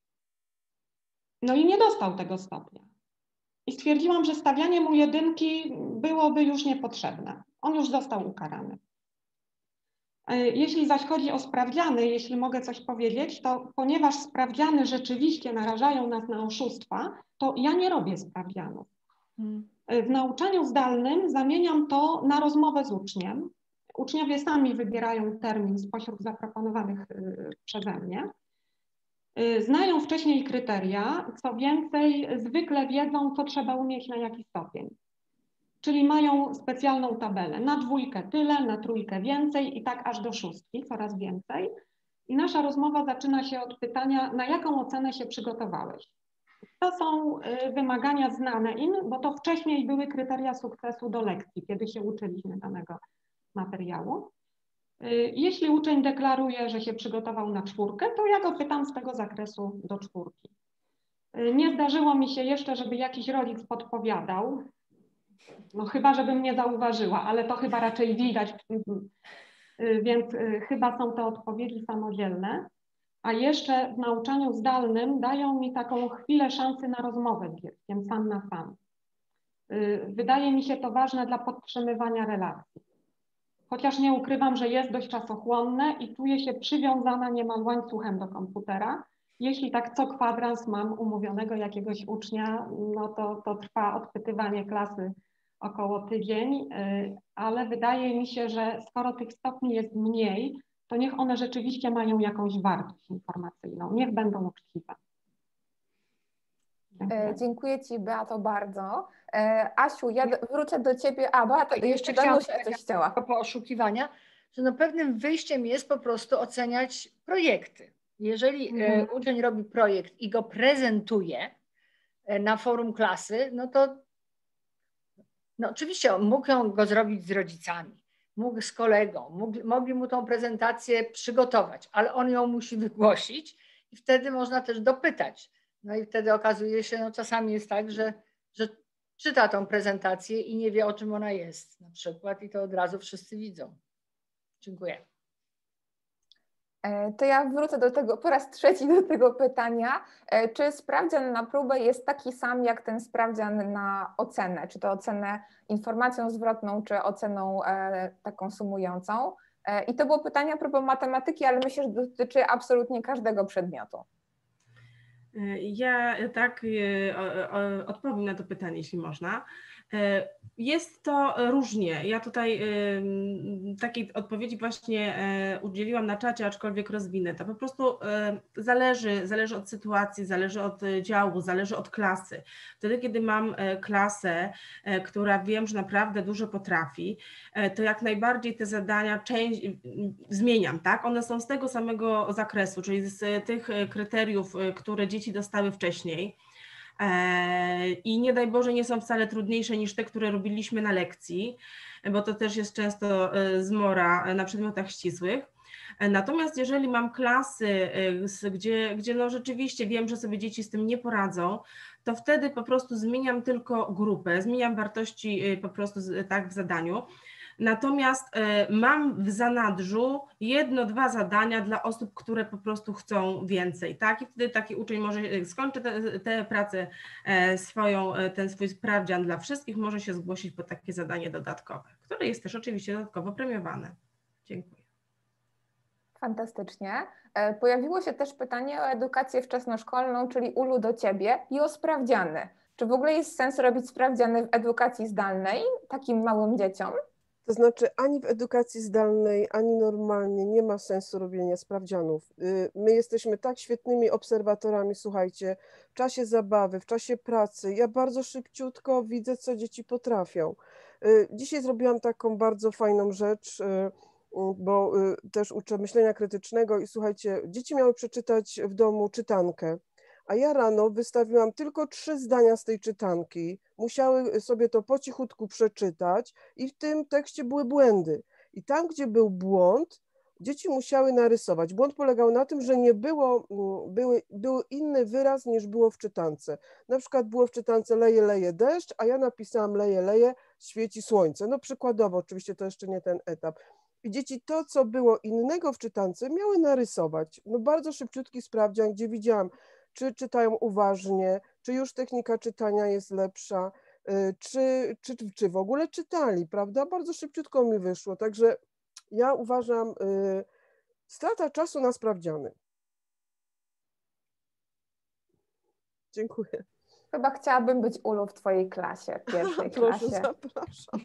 no i nie dostał tego stopnia. I stwierdziłam, że stawianie mu jedynki byłoby już niepotrzebne. On już został ukarany. Jeśli zaś chodzi o sprawdziany, jeśli mogę coś powiedzieć, to ponieważ sprawdziany rzeczywiście narażają nas na oszustwa, to ja nie robię sprawdzianów. W nauczaniu zdalnym zamieniam to na rozmowę z uczniem. Uczniowie sami wybierają termin spośród zaproponowanych przeze mnie. Znają wcześniej kryteria, co więcej, zwykle wiedzą, co trzeba umieć na jaki stopień. Czyli mają specjalną tabelę, na 2 tyle, na 3 więcej i tak aż do 6, coraz więcej. I nasza rozmowa zaczyna się od pytania, na jaką ocenę się przygotowałeś? To są wymagania znane im, bo to wcześniej były kryteria sukcesu do lekcji, kiedy się uczyliśmy danego materiału. Jeśli uczeń deklaruje, że się przygotował na 4, to ja go pytam z tego zakresu do 4. Nie zdarzyło mi się jeszcze, żeby jakiś rodzic podpowiadał, no chyba, żebym nie zauważyła, ale to chyba raczej widać, więc chyba są to odpowiedzi samodzielne. A jeszcze w nauczaniu zdalnym dają mi taką chwilę szansy na rozmowę z dzieckiem, sam na sam. Wydaje mi się to ważne dla podtrzymywania relacji. Chociaż nie ukrywam, że jest dość czasochłonne i czuję się przywiązana niemal łańcuchem do komputera. Jeśli tak co kwadrans mam umówionego jakiegoś ucznia, no to trwa odpytywanie klasy około tydzień, ale wydaje mi się, że skoro tych stopni jest mniej, to niech one rzeczywiście mają jakąś wartość informacyjną, niech będą uczciwe. Dziękuję Ci, Beato, bardzo. Asiu, ja wrócę do Ciebie. Beato, jeszcze Danusia coś chciała. Po oszukiwania, że no pewnym wyjściem jest po prostu oceniać projekty. Jeżeli uczeń robi projekt i go prezentuje na forum klasy, no to oczywiście mógł go zrobić z rodzicami, mógł z kolegą, mogli mu tą prezentację przygotować, ale on ją musi wygłosić i wtedy można też dopytać. No i wtedy okazuje się, no czasami jest tak, że czyta tą prezentację i nie wie, o czym ona jest na przykład i to od razu wszyscy widzą. Dziękuję. To ja wrócę do tego po raz trzeci do tego pytania. Czy sprawdzian na próbę jest taki sam jak ten sprawdzian na ocenę? Czy to ocenę informacją zwrotną, czy oceną taką sumującą? I to było pytanie a propos matematyki, ale myślę, że dotyczy absolutnie każdego przedmiotu. Ja tak odpowiem na to pytanie, jeśli można. Jest to różnie. Ja tutaj takiej odpowiedzi właśnie udzieliłam na czacie, aczkolwiek rozwinę to. Po prostu zależy od sytuacji, zależy od działu, zależy od klasy. Wtedy, kiedy mam klasę, która wiem, że naprawdę dużo potrafi, to jak najbardziej te zadania zmieniam, tak? One są z tego samego zakresu, czyli z tych kryteriów, które dzieci dostały wcześniej. I nie daj Boże nie są wcale trudniejsze niż te, które robiliśmy na lekcji, bo to też jest często zmora na przedmiotach ścisłych. Natomiast jeżeli mam klasy, gdzie no rzeczywiście wiem, że sobie dzieci z tym nie poradzą, to wtedy po prostu zmieniam tylko grupę, zmieniam wartości po prostu tak w zadaniu. Natomiast mam w zanadrzu 1-2 zadania dla osób, które po prostu chcą więcej, tak? I wtedy taki uczeń może skończy tę pracę swoją, ten swój sprawdzian dla wszystkich, może się zgłosić po takie zadanie dodatkowe, które jest też oczywiście dodatkowo premiowane. Dziękuję. Fantastycznie. Pojawiło się też pytanie o edukację wczesnoszkolną, czyli Ulu do Ciebie i o sprawdziany. Czy w ogóle jest sens robić sprawdziany w edukacji zdalnej takim małym dzieciom? To znaczy ani w edukacji zdalnej, ani normalnie nie ma sensu robienia sprawdzianów. My jesteśmy tak świetnymi obserwatorami, słuchajcie, w czasie zabawy, w czasie pracy. Ja bardzo szybciutko widzę, co dzieci potrafią. Dzisiaj zrobiłam taką bardzo fajną rzecz, bo też uczę myślenia krytycznego i słuchajcie, dzieci miały przeczytać w domu czytankę. A ja rano wystawiłam tylko 3 zdania z tej czytanki. Musiały sobie to po cichutku przeczytać i w tym tekście były błędy. I tam, gdzie był błąd, dzieci musiały narysować. Błąd polegał na tym, że nie był inny wyraz niż było w czytance. Na przykład było w czytance leje, leje deszcz, a ja napisałam leje, leje, świeci słońce. No przykładowo, oczywiście to jeszcze nie ten etap. I dzieci to, co było innego w czytance, miały narysować. No bardzo szybciutki sprawdzian, gdzie widziałam, czy czytają uważnie, czy już technika czytania jest lepsza, czy w ogóle czytali, prawda? Bardzo szybciutko mi wyszło, także ja uważam, strata czasu na sprawdziany. Dziękuję. Chyba chciałabym być Ulu w Twojej klasie, pierwszej Proszę, klasie. zapraszam.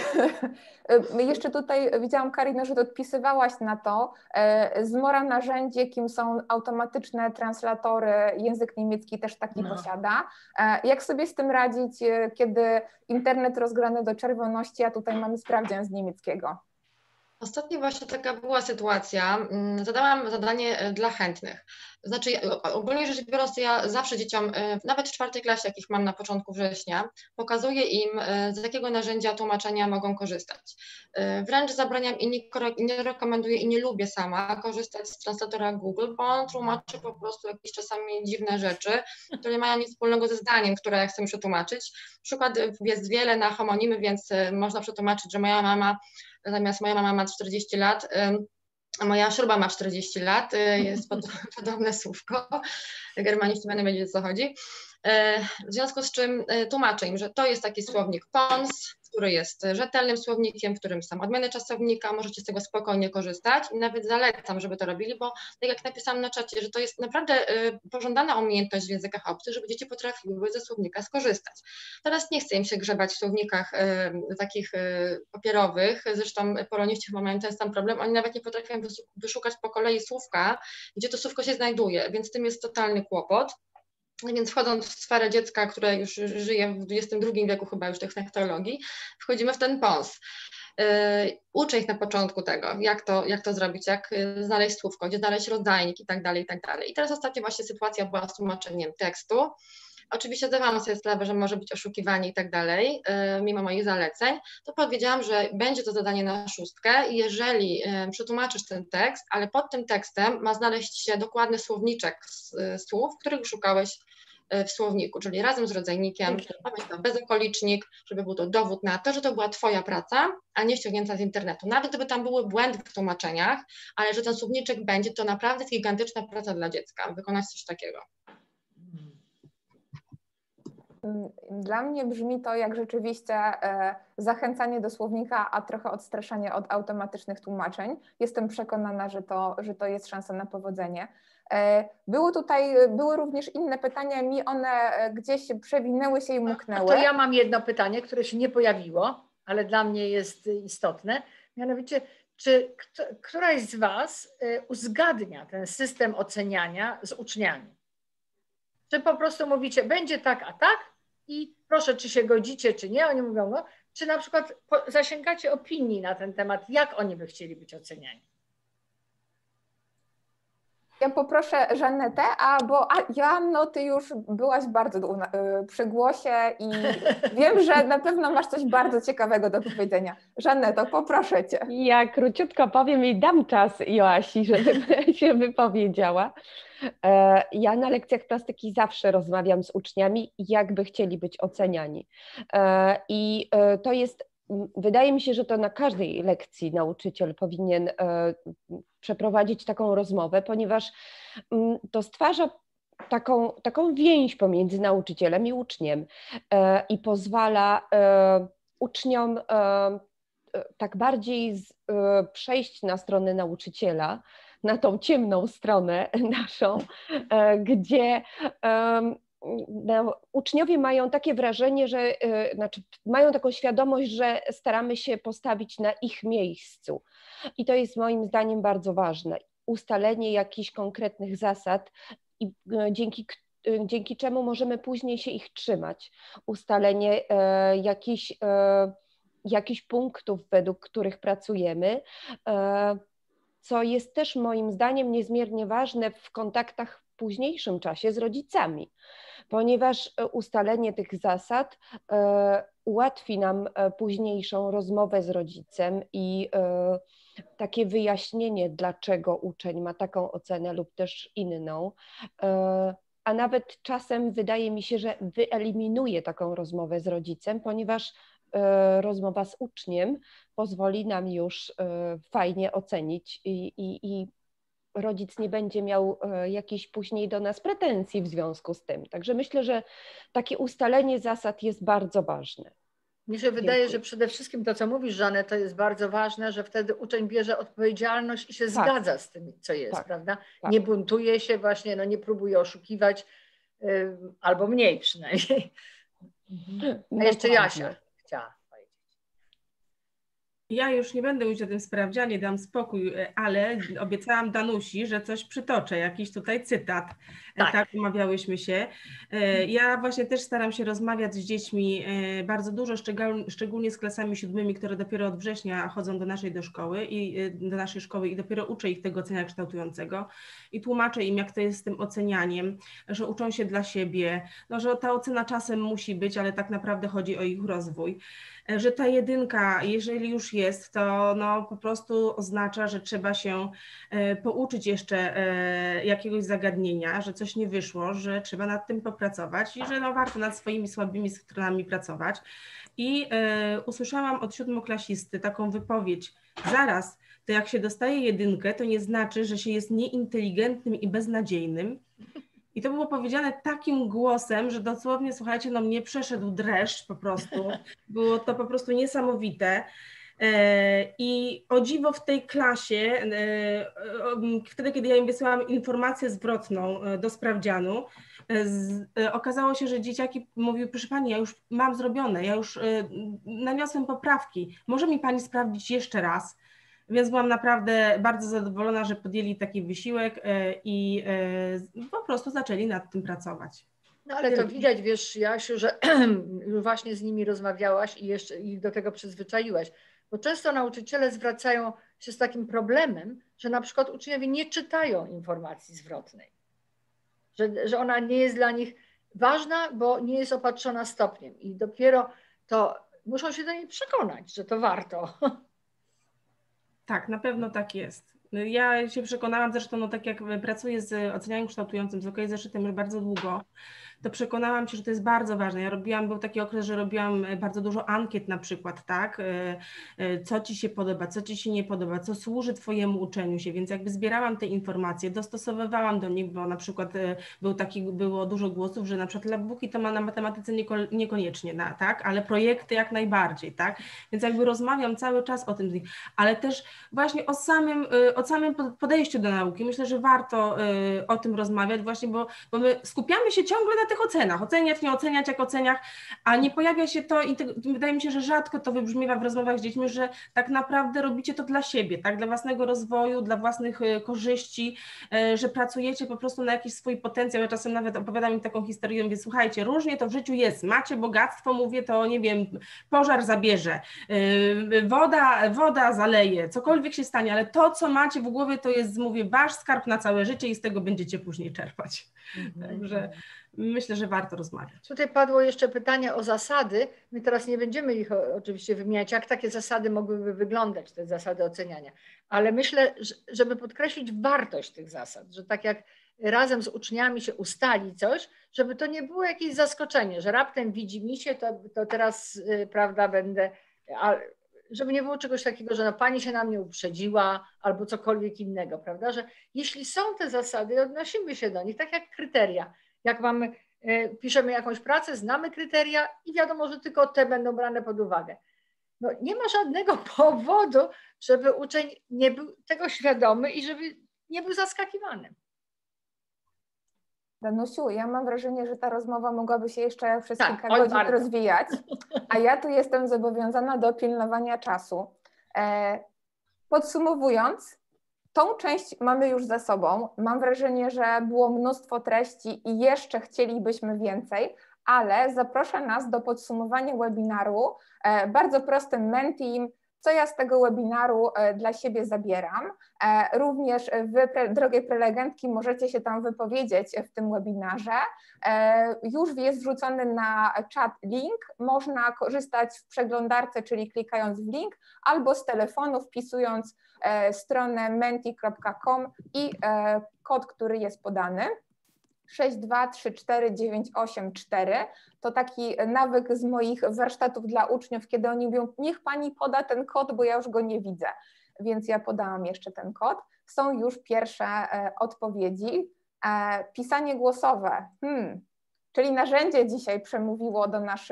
Jeszcze tutaj widziałam, Karino, że odpisywałaś na to. Zmora narzędzi, jakim są automatyczne translatory, język niemiecki też taki posiada. Jak sobie z tym radzić, kiedy internet rozgrany do czerwoności, a tutaj mamy sprawdzian z niemieckiego? Ostatnio właśnie taka była sytuacja. Zadałam zadanie dla chętnych. Znaczy, ogólnie rzecz biorąc, ja zawsze dzieciom, nawet w 4. klasie, jakich mam na początku września, pokazuję im, z jakiego narzędzia tłumaczenia mogą korzystać. Wręcz zabraniam i nie rekomenduję i nie lubię sama korzystać z translatora Google, bo on tłumaczy po prostu jakieś czasami dziwne rzeczy, które nie mają nic wspólnego ze zdaniem, które ja chcę przetłumaczyć. Przykład jest wiele na homonimy, więc można przetłumaczyć, że moja mama, zamiast moja mama ma 40 lat, a moja śruba ma 40 lat, jest podobne słówko, germaniści będą wiedzieć, o co chodzi. W związku z czym tłumaczę im, że to jest taki słownik PONS, który jest rzetelnym słownikiem, w którym są odmiany czasownika, możecie z tego spokojnie korzystać i nawet zalecam, żeby to robili, bo tak jak napisałam na czacie, że to jest naprawdę pożądana umiejętność w językach obcych, żeby dzieci potrafiły ze słownika skorzystać. Teraz nie chcę im się grzebać w słownikach takich papierowych, zresztą poloniści chyba mają ten sam problem, oni nawet nie potrafią wyszukać po kolei słówka, gdzie to słówko się znajduje, więc tym jest totalny kłopot. Więc wchodząc w sferę dziecka, które już żyje w XXI wieku chyba już tych technologii, wchodzimy w ten PONS. Uczę ich na początku tego, jak to zrobić, jak znaleźć słówko, gdzie znaleźć rodzajnik i tak dalej, i tak dalej. I teraz ostatnio właśnie sytuacja była z tłumaczeniem tekstu. Oczywiście zdawałam sobie sprawę, że może być oszukiwanie i tak dalej, mimo moich zaleceń, to powiedziałam, że będzie to zadanie na 6 i jeżeli przetłumaczysz ten tekst, ale pod tym tekstem ma znaleźć się dokładny słowniczek słów, których szukałeś w słowniku, czyli razem z rodzajnikiem, ma być to bezokolicznik, żeby był to dowód na to, że to była Twoja praca, a nie ściągnięta z internetu. Nawet gdyby tam były błędy w tłumaczeniach, ale że ten słowniczek będzie, to naprawdę jest gigantyczna praca dla dziecka, wykonać coś takiego. Dla mnie brzmi to jak rzeczywiście zachęcanie do słownika, a trochę odstraszanie od automatycznych tłumaczeń. Jestem przekonana, że to jest szansa na powodzenie. Były również inne pytania, mi one gdzieś przewinęły się i umknęły. To ja mam jedno pytanie, które się nie pojawiło, ale dla mnie jest istotne. Mianowicie, czy któraś z Was uzgadnia ten system oceniania z uczniami? Czy po prostu mówicie, będzie tak, a tak i proszę, czy się godzicie, czy nie? Oni mówią, no, czy na przykład zasięgacie opinii na ten temat, jak oni by chcieli być oceniani? Ja poproszę Żanetę, bo Joanno, ty już byłaś bardzo przy głosie i wiem, że na pewno masz coś bardzo ciekawego do powiedzenia. Żaneto, poproszę cię. Ja króciutko powiem i dam czas Joasi, żeby się wypowiedziała. Ja na lekcjach plastyki zawsze rozmawiam z uczniami, jakby chcieli być oceniani. I to jest, wydaje mi się, że to na każdej lekcji nauczyciel powinien przeprowadzić taką rozmowę, ponieważ to stwarza taką więź pomiędzy nauczycielem i uczniem i pozwala uczniom tak bardziej przejść na stronę nauczyciela, na tą ciemną stronę naszą, gdzie uczniowie mają takie wrażenie, że znaczy mają taką świadomość, że staramy się postawić na ich miejscu. I to jest moim zdaniem bardzo ważne. Ustalenie jakichś konkretnych zasad i dzięki czemu możemy później się ich trzymać. Ustalenie jakichś punktów, według których pracujemy, co jest też moim zdaniem niezmiernie ważne w kontaktach w późniejszym czasie z rodzicami, ponieważ ustalenie tych zasad ułatwi nam późniejszą rozmowę z rodzicem i takie wyjaśnienie, dlaczego uczeń ma taką ocenę lub też inną, a nawet czasem wydaje mi się, że wyeliminuje taką rozmowę z rodzicem, ponieważ rozmowa z uczniem pozwoli nam już fajnie ocenić i rodzic nie będzie miał jakichś później do nas pretensji w związku z tym. Także myślę, że takie ustalenie zasad jest bardzo ważne. Mi się wydaje, że przede wszystkim to, co mówisz, Żanę, to jest bardzo ważne, że wtedy uczeń bierze odpowiedzialność i się zgadza z tym, co jest, prawda? Tak. Nie buntuje się właśnie, no nie próbuje oszukiwać, albo mniej przynajmniej. A jeszcze Jasia chciała. Ja już nie będę mówić o tym sprawdzianie, dam spokój, ale obiecałam Danusi, że coś przytoczę, jakiś tutaj cytat. Tak, umawiałyśmy się. Ja właśnie też staram się rozmawiać z dziećmi bardzo dużo, szczególnie z klasami 7, które dopiero od września chodzą do naszej szkoły i dopiero uczę ich tego oceniania kształtującego i tłumaczę im, jak to jest z tym ocenianiem, że uczą się dla siebie, no, że ta ocena czasem musi być, ale tak naprawdę chodzi o ich rozwój. Że ta 1, jeżeli już jest, to no po prostu oznacza, że trzeba się pouczyć jeszcze jakiegoś zagadnienia, że coś nie wyszło, że trzeba nad tym popracować i że no warto nad swoimi słabymi stronami pracować. I usłyszałam od 7-klasisty taką wypowiedź: zaraz, to jak się dostaje 1, to nie znaczy, że się jest nieinteligentnym i beznadziejnym. I to było powiedziane takim głosem, że dosłownie, słuchajcie, no mnie przeszedł dreszcz po prostu. Było to po prostu niesamowite. I o dziwo w tej klasie, wtedy kiedy ja im wysyłałam informację zwrotną do sprawdzianu, okazało się, że dzieciaki mówiły: proszę pani, ja już mam zrobione, ja już naniosłem poprawki, może mi pani sprawdzić jeszcze raz? Więc byłam naprawdę bardzo zadowolona, że podjęli taki wysiłek i po prostu zaczęli nad tym pracować. No ale to widać, wiesz, Jasiu, że już właśnie z nimi rozmawiałaś i jeszcze ich do tego przyzwyczaiłaś. Bo często nauczyciele zwracają się z takim problemem, że na przykład uczniowie nie czytają informacji zwrotnej. Że ona nie jest dla nich ważna, bo nie jest opatrzona stopniem. I dopiero to muszą się do niej przekonać, że to warto. Tak, na pewno tak jest. Ja się przekonałam zresztą, no tak jak pracuję z ocenianiem kształtującym, z OK Zeszytem już bardzo długo, to przekonałam się, że to jest bardzo ważne. Był taki okres, że robiłam bardzo dużo ankiet na przykład, tak? Co Ci się podoba, co Ci się nie podoba, co służy Twojemu uczeniu się, więc jakby zbierałam te informacje, dostosowywałam do nich, bo na przykład było dużo głosów, że na przykład labbooki to ma na matematyce niekoniecznie, tak? Ale projekty jak najbardziej, tak? Więc jakby rozmawiam cały czas o tym, ale też właśnie o samym podejściu do nauki. Myślę, że warto o tym rozmawiać właśnie, bo my skupiamy się ciągle na tych ocenach, oceniać, nie oceniać, jak oceniach, a nie pojawia się to i wydaje mi się, że rzadko to wybrzmiewa w rozmowach z dziećmi, że tak naprawdę robicie to dla siebie, tak, dla własnego rozwoju, dla własnych korzyści, że pracujecie po prostu na jakiś swój potencjał. Ja czasem nawet opowiadam im taką historię, mówię, słuchajcie, różnie to w życiu jest, macie bogactwo, mówię, to nie wiem, pożar zabierze, woda zaleje, cokolwiek się stanie, ale to, co macie w głowie, to jest, mówię, wasz skarb na całe życie i z tego będziecie później czerpać. Także myślę, że warto rozmawiać. Tutaj padło jeszcze pytanie o zasady. My teraz nie będziemy ich oczywiście wymieniać, jak takie zasady mogłyby wyglądać, te zasady oceniania, ale myślę, żeby podkreślić wartość tych zasad, że tak jak razem z uczniami się ustali coś, żeby to nie było jakieś zaskoczenie, że raptem widzi mi się, to teraz, prawda, będę... Żeby nie było czegoś takiego, że no, pani się na mnie uprzedziła albo cokolwiek innego, prawda, że jeśli są te zasady, odnosimy się do nich, tak jak kryteria. Jak piszemy jakąś pracę, znamy kryteria i wiadomo, że tylko te będą brane pod uwagę. No, nie ma żadnego powodu, żeby uczeń nie był tego świadomy i żeby nie był zaskakiwany. Danusiu, ja mam wrażenie, że ta rozmowa mogłaby się jeszcze przez tak, kilka godzin rozwijać, a ja tu jestem zobowiązana do pilnowania czasu. Podsumowując, tą część mamy już za sobą. Mam wrażenie, że było mnóstwo treści i jeszcze chcielibyśmy więcej, ale zaproszę nas do podsumowania webinaru bardzo prostym Mentim, co ja z tego webinaru dla siebie zabieram. Również wy, drogie prelegentki, możecie się tam wypowiedzieć w tym webinarze. Już jest wrzucony na czat link, można korzystać w przeglądarce, czyli klikając w link, albo z telefonu wpisując stronę menti.com i kod, który jest podany. 6234984. To taki nawyk z moich warsztatów dla uczniów, kiedy oni mówią, niech pani poda ten kod, bo ja już go nie widzę. Więc ja podałam jeszcze ten kod. Są już pierwsze odpowiedzi. Pisanie głosowe. Czyli narzędzie dzisiaj przemówiło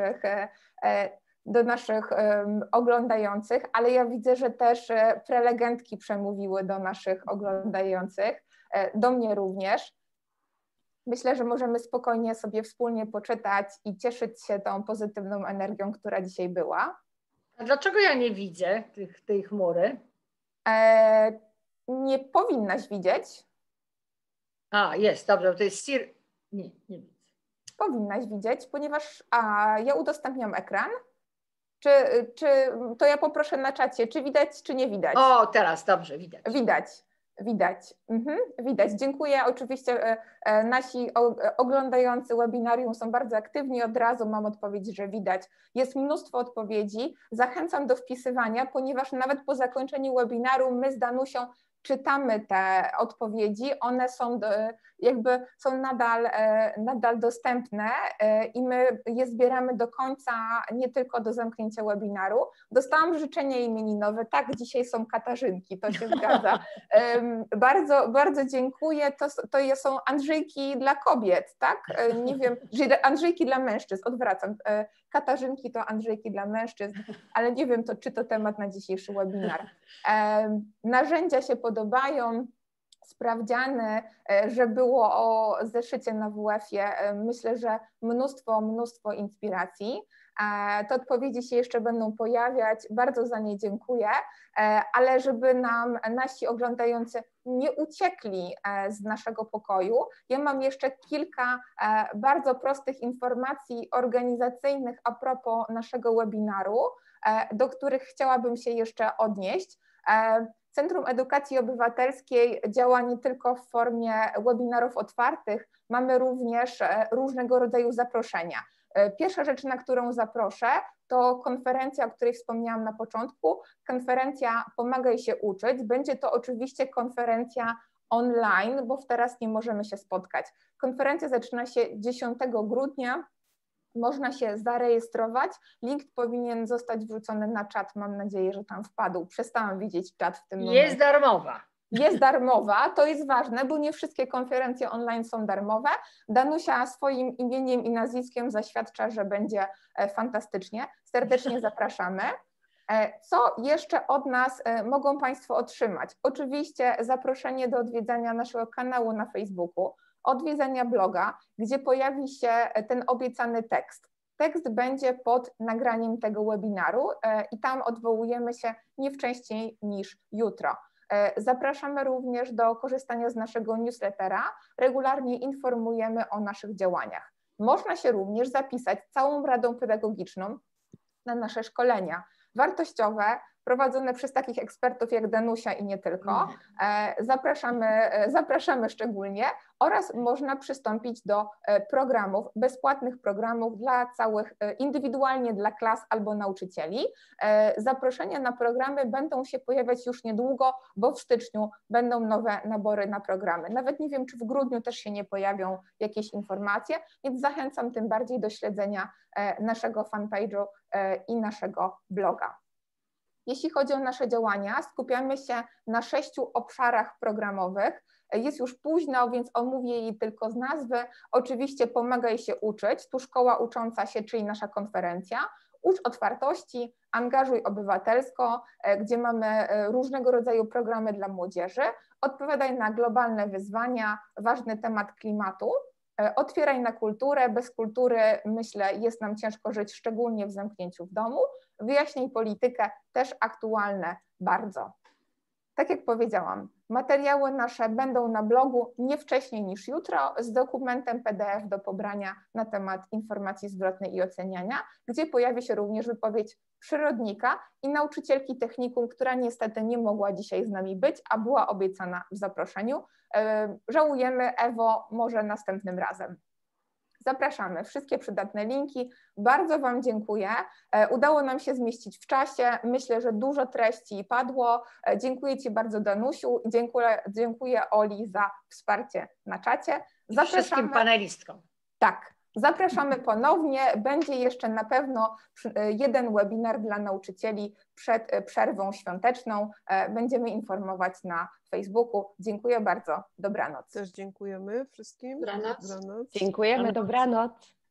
do naszych oglądających, ale ja widzę, że też prelegentki przemówiły do naszych oglądających, do mnie również. Myślę, że możemy spokojnie sobie wspólnie poczytać i cieszyć się tą pozytywną energią, która dzisiaj była. A dlaczego ja nie widzę tej chmury? Nie powinnaś widzieć. A, jest, dobrze, to jest Sir. Nie widzę. Powinnaś widzieć, ponieważ ja udostępniam ekran. Czy to ja poproszę na czacie, czy widać, czy nie widać? O, teraz dobrze, widać. Widać. Widać. Dziękuję. Oczywiście nasi oglądający webinarium są bardzo aktywni. Od razu mam odpowiedź, że widać. Jest mnóstwo odpowiedzi. Zachęcam do wpisywania, ponieważ nawet po zakończeniu webinaru my z Danusią czytamy te odpowiedzi, one są są nadal dostępne i my je zbieramy do końca, nie tylko do zamknięcia webinaru. Dostałam życzenia imieninowe, tak, dzisiaj są Katarzynki, to się zgadza. Bardzo, bardzo dziękuję, to są Andrzejki dla kobiet, tak? Nie wiem, Andrzejki dla mężczyzn, odwracam. Katarzynki to Andrzejki dla mężczyzn, ale nie wiem, czy to temat na dzisiejszy webinar. Narzędzia się podobają, sprawdziany, że było o zeszycie na WF-ie, myślę, że mnóstwo inspiracji. Te odpowiedzi się jeszcze będą pojawiać, bardzo za nie dziękuję, ale żeby nam nasi oglądający nie uciekli z naszego pokoju, ja mam jeszcze kilka bardzo prostych informacji organizacyjnych a propos naszego webinaru, do których chciałabym się jeszcze odnieść. Centrum Edukacji Obywatelskiej działa nie tylko w formie webinarów otwartych, mamy również różnego rodzaju zaproszenia. Pierwsza rzecz, na którą zaproszę, to konferencja, o której wspomniałam na początku, konferencja Pomagaj się uczyć. Będzie to oczywiście konferencja online, bo teraz nie możemy się spotkać. Konferencja zaczyna się 10 grudnia. Można się zarejestrować. Link powinien zostać wrzucony na czat. Mam nadzieję, że tam wpadł. Przestałam widzieć czat w tym momencie. Jest darmowa. Jest darmowa, to jest ważne, bo nie wszystkie konferencje online są darmowe. Danusia swoim imieniem i nazwiskiem zaświadcza, że będzie fantastycznie. Serdecznie zapraszamy. Co jeszcze od nas mogą Państwo otrzymać? Oczywiście zaproszenie do odwiedzania naszego kanału na Facebooku, odwiedzania bloga, gdzie pojawi się ten obiecany tekst. Tekst będzie pod nagraniem tego webinaru i tam odwołujemy się nie wcześniej niż jutro. Zapraszamy również do korzystania z naszego newslettera. Regularnie informujemy o naszych działaniach. Można się również zapisać całą Radą Pedagogiczną na nasze szkolenia wartościowe, prowadzone przez takich ekspertów jak Danusia i nie tylko. Zapraszamy szczególnie oraz można przystąpić do programów, bezpłatnych programów dla całych, indywidualnie dla klas albo nauczycieli. Zaproszenia na programy będą się pojawiać już niedługo, bo w styczniu będą nowe nabory na programy. Nawet nie wiem, czy w grudniu też się nie pojawią jakieś informacje, więc zachęcam tym bardziej do śledzenia naszego fanpage'u i naszego bloga. Jeśli chodzi o nasze działania, skupiamy się na 6 obszarach programowych. Jest już późno, więc omówię je tylko z nazwy. Oczywiście Pomagaj się uczyć, tu szkoła ucząca się, czyli nasza konferencja. Ucz otwartości, Angażuj obywatelsko, gdzie mamy różnego rodzaju programy dla młodzieży. Odpowiadaj na globalne wyzwania, ważny temat klimatu. Otwieraj na kulturę, bez kultury, myślę, jest nam ciężko żyć, szczególnie w zamknięciu w domu. Wyjaśnij politykę, też aktualne bardzo. Tak jak powiedziałam, materiały nasze będą na blogu nie wcześniej niż jutro z dokumentem PDF do pobrania na temat informacji zwrotnej i oceniania, gdzie pojawi się również wypowiedź przyrodnika i nauczycielki technikum, która niestety nie mogła dzisiaj z nami być, a była obiecana w zaproszeniu. Żałujemy, Ewo, może następnym razem. Zapraszamy, wszystkie przydatne linki. Bardzo Wam dziękuję. Udało nam się zmieścić w czasie. Myślę, że dużo treści padło. Dziękuję Ci bardzo, Danusiu. Dziękuję Oli za wsparcie na czacie. Wszystkim panelistkom. Tak. Zapraszamy ponownie. Będzie jeszcze na pewno jeden webinar dla nauczycieli przed przerwą świąteczną. Będziemy informować na Facebooku. Dziękuję bardzo. Dobranoc. Też dziękujemy wszystkim. Dobranoc. Dobranoc. Dziękujemy, dobranoc.